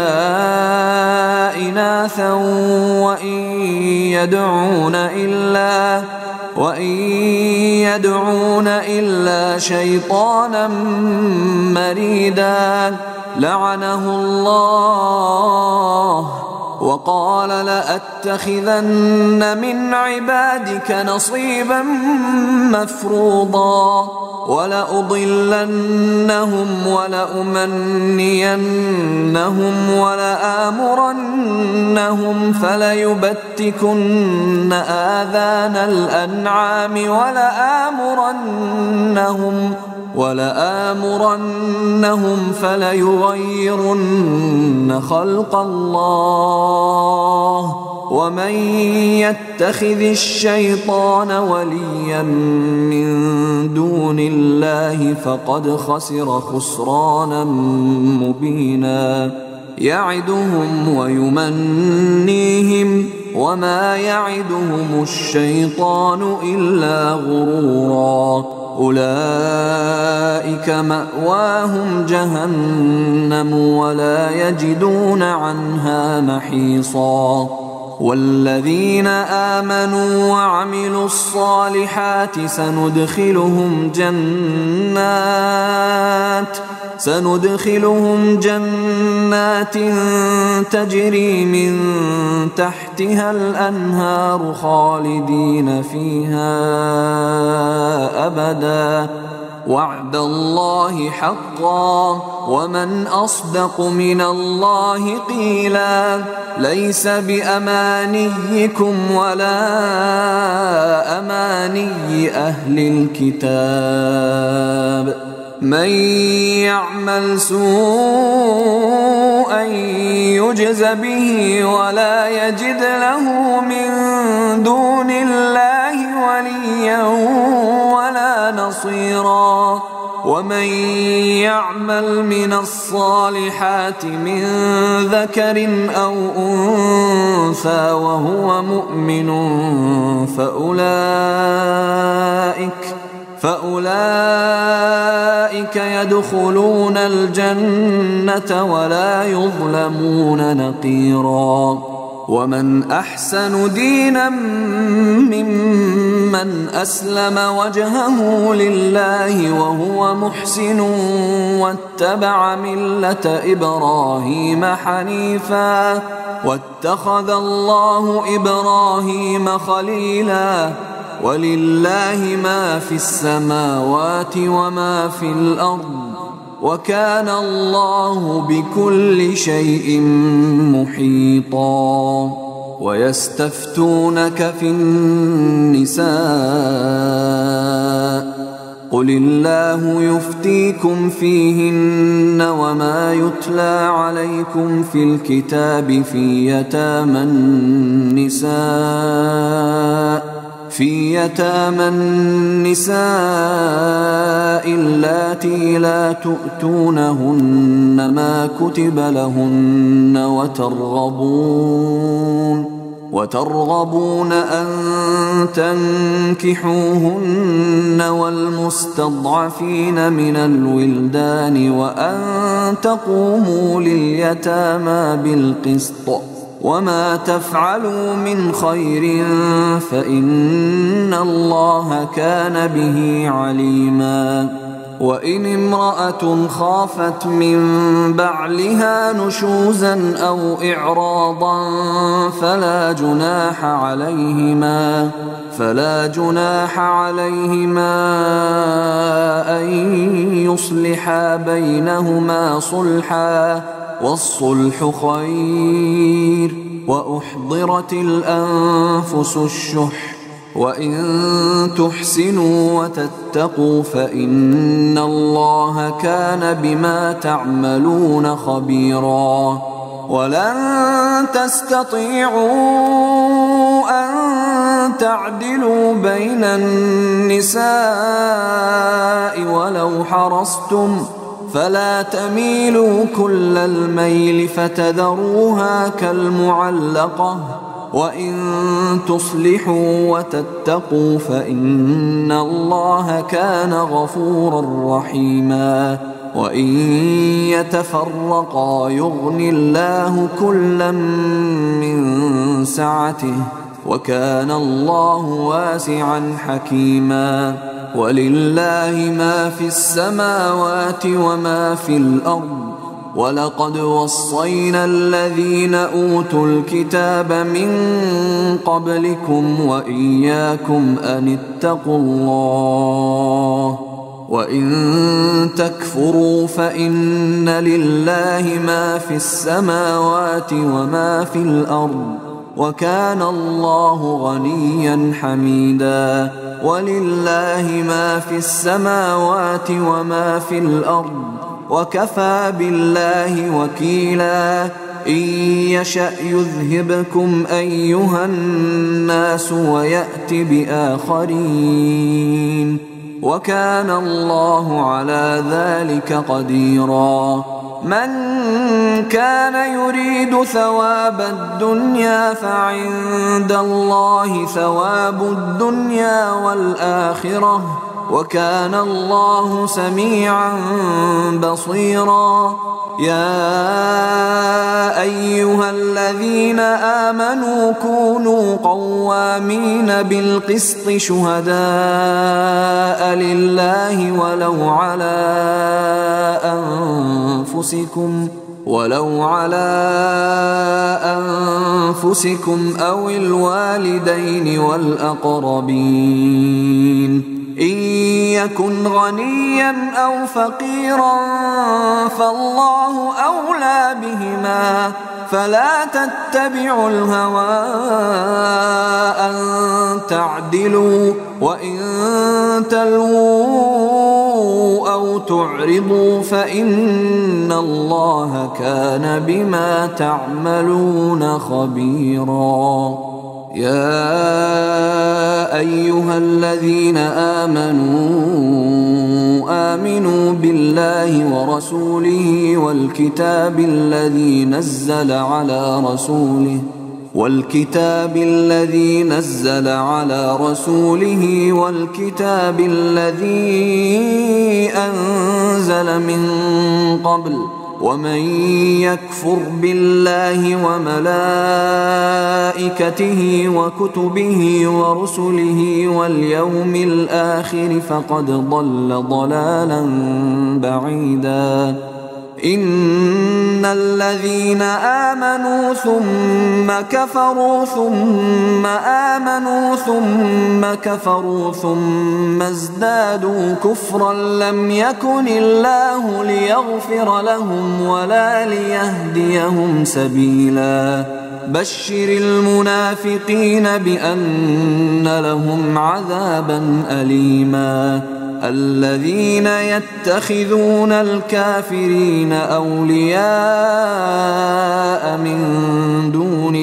إناثا وإن يدعون إلا وإن يدعون إلا شيطانا مريدا لعنه الله وقال لأتخذن من عبادك نصيبا مفروضا ولأضلنهم ولأمنينهم ولآمرنهم فليبتكن آذان الأنعام ولآمرنهم ولآمرنهم فليغيرن خلق الله ومن يتخذ الشيطان وليا من دون الله فقد خسر خسرانا مبينا. يعدهم ويمنيهم وما يعدهم الشيطان إلا غرورا. أولئك مأواهم جهنم ولا يجدون عنها محيصا. والذين آمنوا وعملوا الصالحات سندخلهم جنات سندخلهم جنات تجري من تحتها الأنهار خالدين فيها أبدا وعد الله حقا ومن أصدق من الله قيلا. ليس بأمانيكم ولا أماني أهل الكتاب من يعمل سوءا يجز به ولا يجد له من دون الله وليا ولا نصيرا. ومن يعمل من الصالحات من ذكر أو أنثى وهو مؤمن فأولئك فأولئك يدخلون الجنة ولا يظلمون نقيرا. ومن أحسن دينا ممن أسلم وجهه لله وهو محسن واتبع ملة إبراهيم حنيفا واتخذ الله إبراهيم خليلا ولله ما في السماوات وما في الأرض وكان الله بكل شيء محيطا. ويستفتونك في النساء قل الله يفتيكم فيهن وما يتلى عليكم في الكتاب في يتامى النساء في يتامى النساء اللاتي لا تؤتونهن ما كتب لهن وترغبون وترغبون أن تنكحوهن والمستضعفين من الولدان وأن تقوموا لليتامى بالقسط وما تفعلوا من خير فإن الله كان به عليما. وإن امرأة خافت من بعلها نشوزا أو إعراضا فلا جناح عليهما فلا جناح عليهما أن يصلحا بينهما صلحا والصلح خير وأحضرت الأنفس الشح وإن تحسنوا وتتقوا فإن الله كان بما تعملون خبيرا. ولن تستطيعوا أن تعدلوا بين النساء ولو حرصتم فلا تميلوا كل الميل فتذروها كالمعلقة وإن تصلحوا وتتقوا فإن الله كان غفورا رحيما. وإن يتفرقا يغن الله كلا من سعته وكان الله واسعا حكيما. ولله ما في السماوات وما في الأرض ولقد وصينا الذين أوتوا الكتاب من قبلكم وإياكم أن اتقوا الله وإن تكفروا فإن لله ما في السماوات وما في الأرض وكان الله غنيا حميدا. ولله ما في السماوات وما في الأرض وكفى بالله وكيلا. إن يشأ يذهبكم أيها الناس ويأت بآخرين وكان الله على ذلك قديرا. من كان يريد ثواب الدنيا فعند الله ثواب الدنيا والآخرة وكان الله سميعا بصيرا. يا أيها الذين آمنوا كونوا قوامين بالقسط شهداء لله ولو على أنفسكم ولو على أنفسكم أو الوالدين والأقربين إن يكن غنيا أو فقيرا فالله أولى بهما فلا تتبعوا الهوى أن تعدلوا وإن تلووا أو تعرضوا فإن الله كان بما تعملون خبيرا. يا أيها الذين آمنوا آمنوا بالله ورسوله والكتاب الذي نزل على رسوله والكتاب الذي نزل على رسوله والكتاب الذي أنزل من قبل ومن يكفر بالله وملائكته وكتبه ورسله واليوم الآخر فقد ضل ضلالا بعيدا. إن الذين آمنوا ثم كفروا ثم آمنوا ثم كفروا ثم ازدادوا كفرا لم يكن الله ليغفر لهم ولا ليهديهم سبيلا. بشر المنافقين بأن لهم عذابا أليما. الذين يتخذون الكافرين أولياء من دون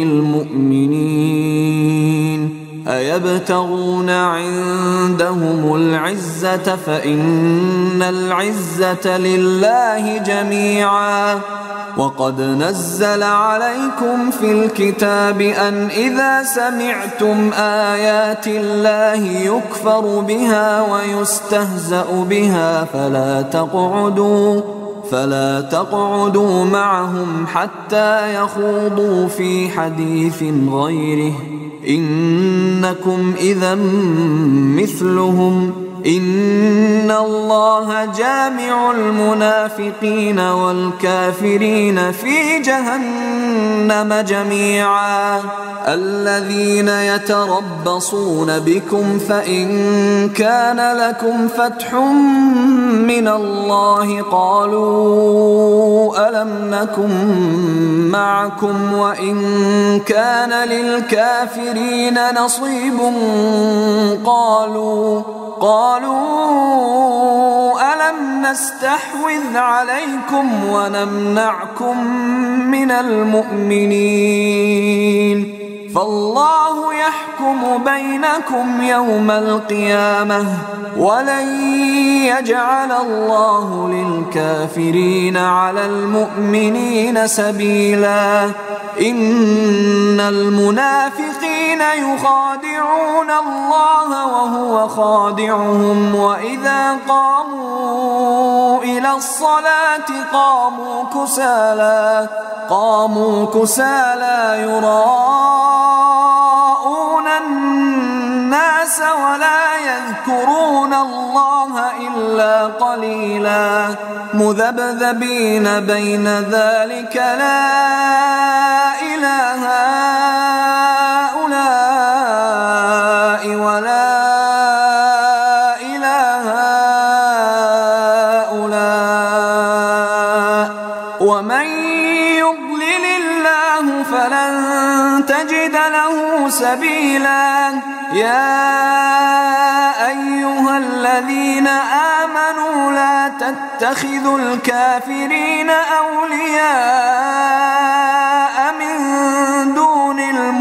المؤمنين أيبتغون عندهم العزة فإن العزة لله جميعا. وقد نزل عليكم في الكتاب أن إذا سمعتم آيات الله يكفر بها ويستهزأ بها فلا تقعدوا فلا تقعدوا معهم حتى يخوضوا في حديث غيره إنكم إذا مثلهم. إن الله جامع المنافقين والكافرين في جهنم جميعا. الذين يتربصون بكم فإن كان لكم فتح من الله قالوا ألم نكن معكم وإن كان للكافرين نصيب قالوا قالوا ألم نستحوذ عليكم ونمنعكم من المؤمنين فالله يحكم بينكم يوم القيامة ولن يجعل الله للكافرين على المؤمنين سبيلا. إن المنافقين يخادعون الله وهو خادعهم وإذا قاموا إلى الصلاة قاموا كسالى قاموا كسالى يراءون الناس ولا يذكرون الله إلا قليلا. مذبذبين بين ذلك لا إله هؤلاء ولا إله هؤلاء ومن يضلل الله فلن تجد له سبيلا. يا أيها الذين آمنوا لا تتخذوا الكافرين أولياء من دون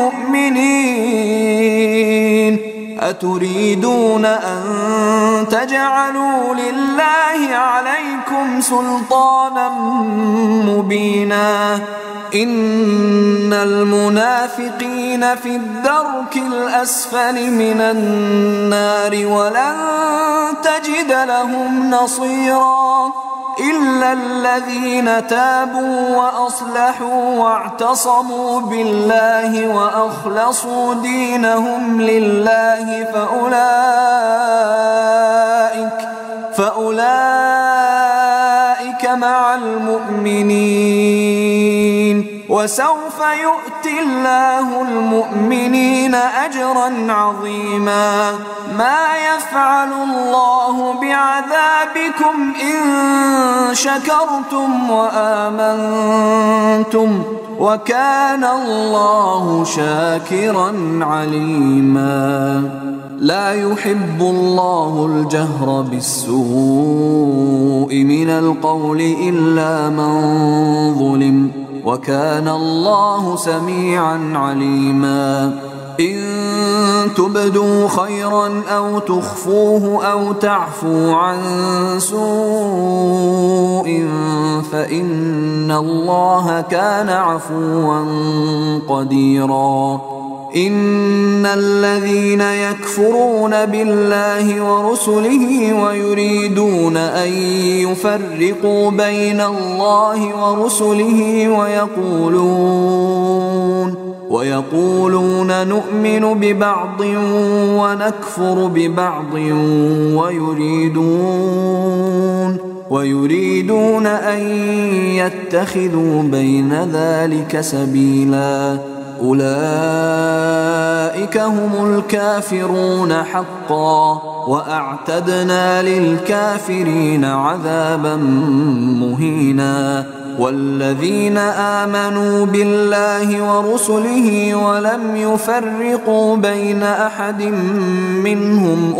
المؤمنين أتريدون أن تجعلوا لله عليكم سلطانا مبينا. إن المنافقين في الدرك الأسفل من النار ولن تجد لهم نصيرا إلا الذين تابوا وأصلحوا واعتصموا بالله وأخلصوا دينهم لله فأولئك فأولئك مع المؤمنين وسوف يؤتي الله المؤمنين أجرا عظيما. ما يفعل الله بعذابكم إن شكرتم وآمنتم وكان الله شاكرا عليما. لا يحب الله الجهر بالسوء من القول إلا من ظلم وكان الله سميعا عليما. إن تبدوا خيرا أو تخفوه أو تعفو عن سوء فإن الله كان عفوا قديرا. إن الذين يكفرون بالله ورسله ويريدون أن يفرقوا بين الله ورسله ويقولون ويقولون نؤمن ببعض ونكفر ببعض ويريدون ويريدون أن يتخذوا بين ذلك سبيلا أولئك هم الكافرون حقا وأعتدنا للكافرين عذابا مهينا والذين آمنوا بالله ورسله ولم يفرقوا بين أحد منهم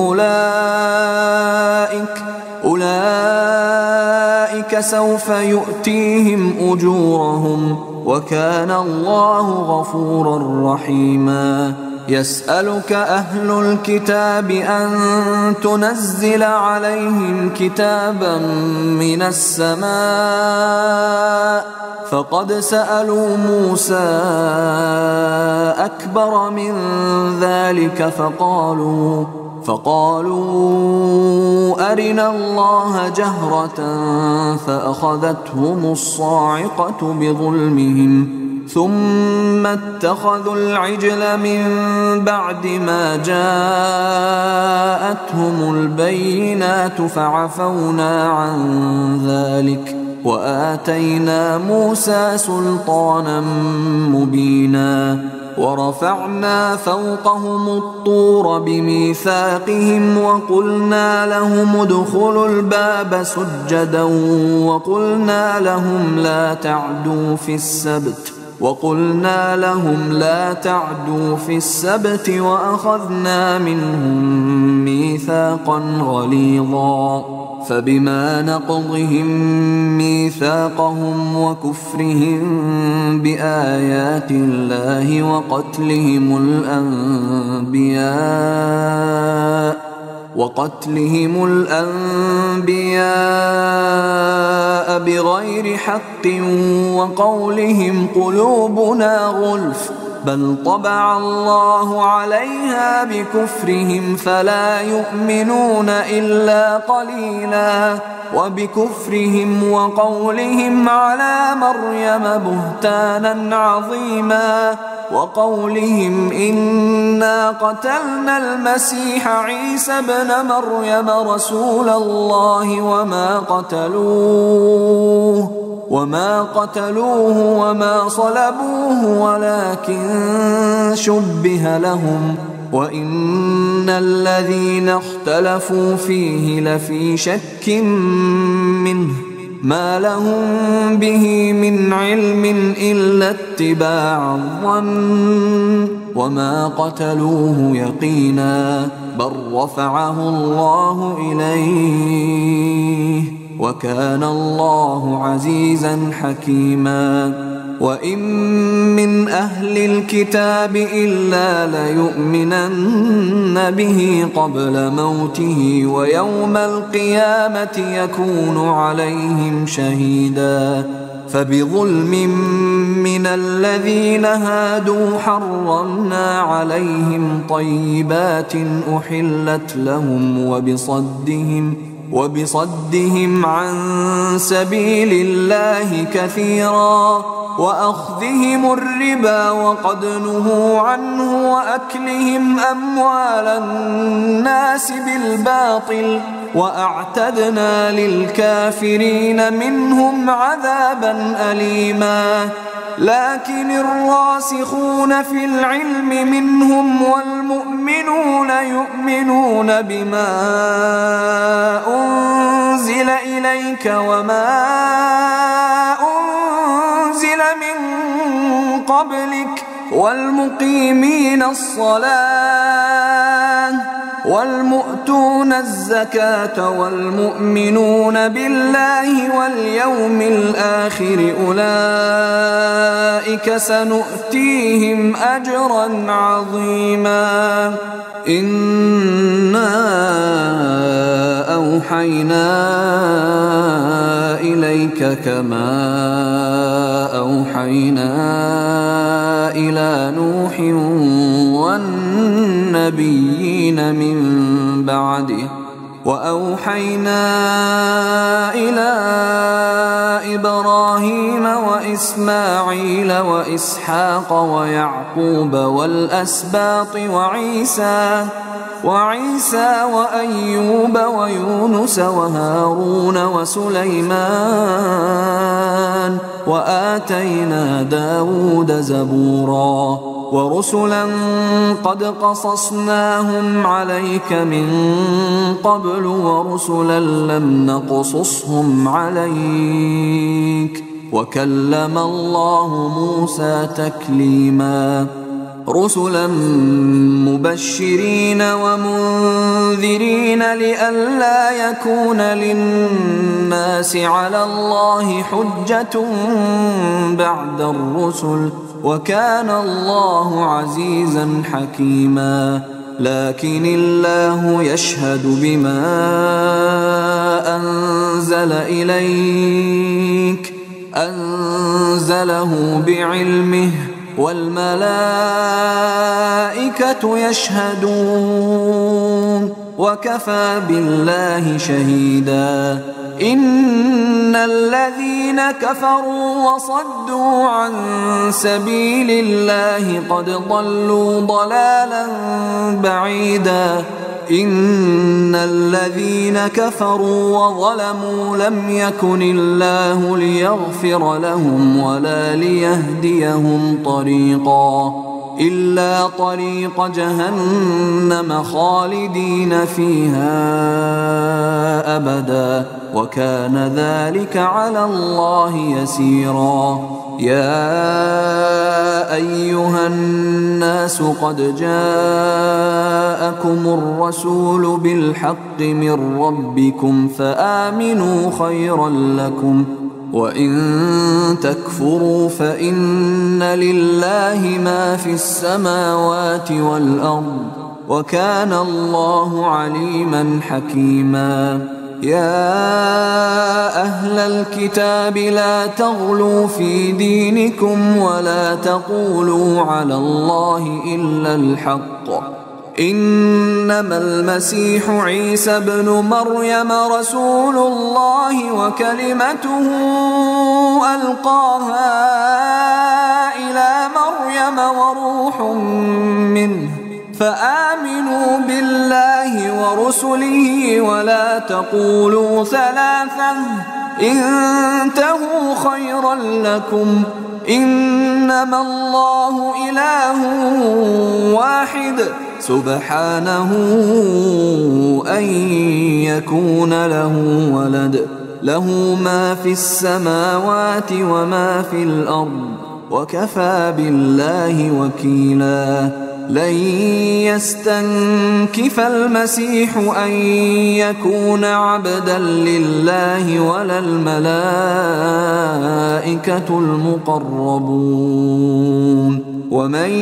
أولئك أولئك سوف يؤتيهم أجورهم وكان الله غفورا رحيما يسألك أهل الكتاب أن تنزل عليهم كتابا من السماء فقد سألوا موسى أكبر من ذلك فقالوا فقالوا أرنا الله جهرة فأخذتهم الصاعقة بظلمهم ثم اتخذوا العجل من بعد ما جاءتهم البينات فعفونا عن ذلك وآتينا موسى سلطانا مبينا ورفعنا فوقهم الطور بميثاقهم وقلنا لهم ادخلوا الباب سجدا وقلنا لهم لا تعدوا في السبت وقلنا لهم لا تعدوا في السبت وأخذنا منهم ميثاقا غليظا فبما نقضهم ميثاقهم وكفرهم بآيات الله وقتلهم الأنبياء وقتلهم الأنبياء بغير حق وقولهم قلوبنا غلف بل طبع الله عليها بكفرهم فلا يؤمنون إلا قليلا وبكفرهم وقولهم على مريم بهتانا عظيما وقولهم إنا قتلنا المسيح عيسى ابن مريم رسول الله وما قتلوه وما قتلوه وما صلبوه ولكن شبه لهم وإن الذين اختلفوا فيه لفي شك منه ما لهم به من علم إلا اتباع الظن وما قتلوه يقينا بل رفعه الله إليه وكان الله عزيزا حكيما وإن من أهل الكتاب إلا ليؤمنن به قبل موته ويوم القيامة يكون عليهم شهيدا فبظلم من الذين هادوا حرمنا عليهم طيبات أحلت لهم وبصدهم وبصدهم عن سبيل الله كثيرا وأخذهم الربا وقد نهوا عنه وأكلهم أموال الناس بالباطل وأعتدنا للكافرين منهم عذابا أليما لكن الراسخون في العلم منهم والمؤمنون يؤمنون بما أنزل إليك وما أنزل من قبلك والمقيمين الصلاة والمؤتون الزكاة والمؤمنون بالله واليوم الآخر أولئك سنؤتيهم أجرا عظيما إنا أوحينا إليك كما أوحينا إلى نوح النبيين من بعده. وأوحينا إلى إبراهيم وإسماعيل وإسحاق ويعقوب والأسباط وعيسى وعيسى وأيوب ويونس وهارون وسليمان وآتينا داود زبورا ورسلا قد قصصناهم عليك من قبل ورسلا لم نقصصهم عليك وكلم الله موسى تكليما رسلا مبشرين ومنذرين لئلا يكون للناس على الله حجة بعد الرسل وكان الله عزيزا حكيما. لكن الله يشهد بما أنزل إليك أنزله بعلمه والملائكة يشهدون وكفى بالله شهيدا. إن الذين كفروا وصدوا عن سبيل الله قد ضلوا ضلالا بعيدا. إن الذين كفروا وظلموا لم يكن الله ليغفر لهم ولا ليهديهم طريقا إلا طريق جهنم خالدين فيها أبدا وكان ذلك على الله يسيرا. يا أيها الناس قد جاءكم الرسول بالحق من ربكم فآمنوا خيرا لكم وإن تكفروا فإن لله ما في السماوات والأرض وكان الله عليما حكيما. يا أهل الكتاب لا تغلوا في دينكم ولا تقولوا على الله إلا الحق إنما المسيح عيسى ابن مريم رسول الله وكلمته ألقاها إلى مريم وروح منه فآمنوا بالله ورسله ولا تقولوا ثلاثة انتهوا خيرا لكم إنما الله إله واحد سبحانه أن يكون له ولد له ما في السماوات وما في الأرض وكفى بالله وكيلا. لن يستنكف المسيح أن يكون عبدا لله ولا الملائكة المقربون ومن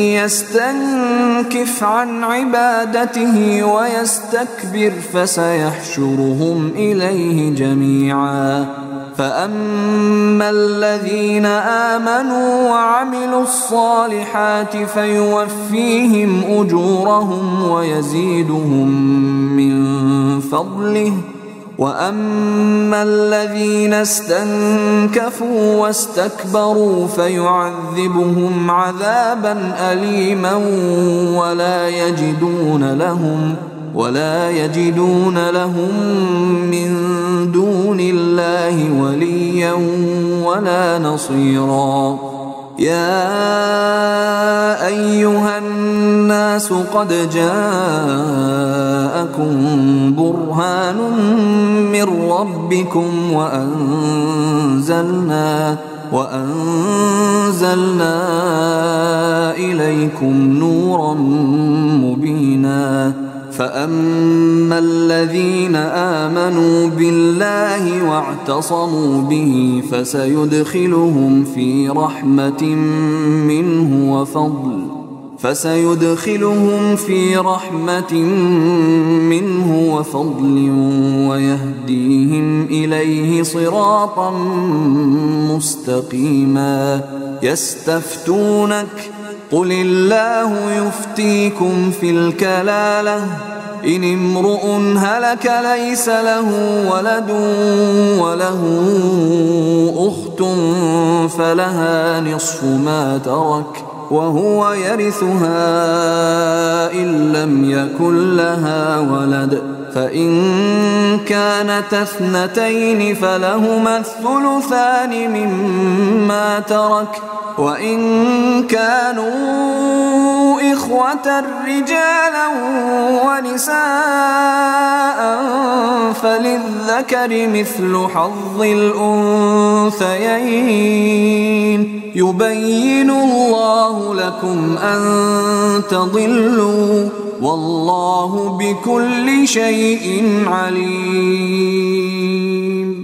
يستنكف عن عبادته ويستكبر فسيحشرهم إليه جميعا. فأما الذين آمنوا وعملوا الصالحات فيوفيهم أجورهم ويزيدهم من فضله وأما الذين استنكفوا واستكبروا فيعذبهم عذابا أليما ولا يجدون لهم ولا يجدون لهم من دون الله وليا ولا نصيرا. يا أيها الناس قد جاءكم برهان من ربكم وأنزلنا وأنزلنا إليكم نورا مبينا. فأما الذين آمنوا بالله واعتصموا به فسيدخلهم في رحمة منه وفضل فسيدخلهم في رحمة منه وفضل ويهديهم إليه صراطا مستقيما. يستفتونك قل الله يفتيكم في الكلالة إن امرؤ هلك ليس له ولد وله أخت فلها نصف ما ترك وهو يرثها إن لم يكن لها ولد فإن كانت اثنتين فلهما الثلثان مما ترك وإن كانوا إخوة رجالا ونساء فللذكر مثل حظ الأنثيين يبين الله لكم أن تضلوا والله بكل شيء عليم.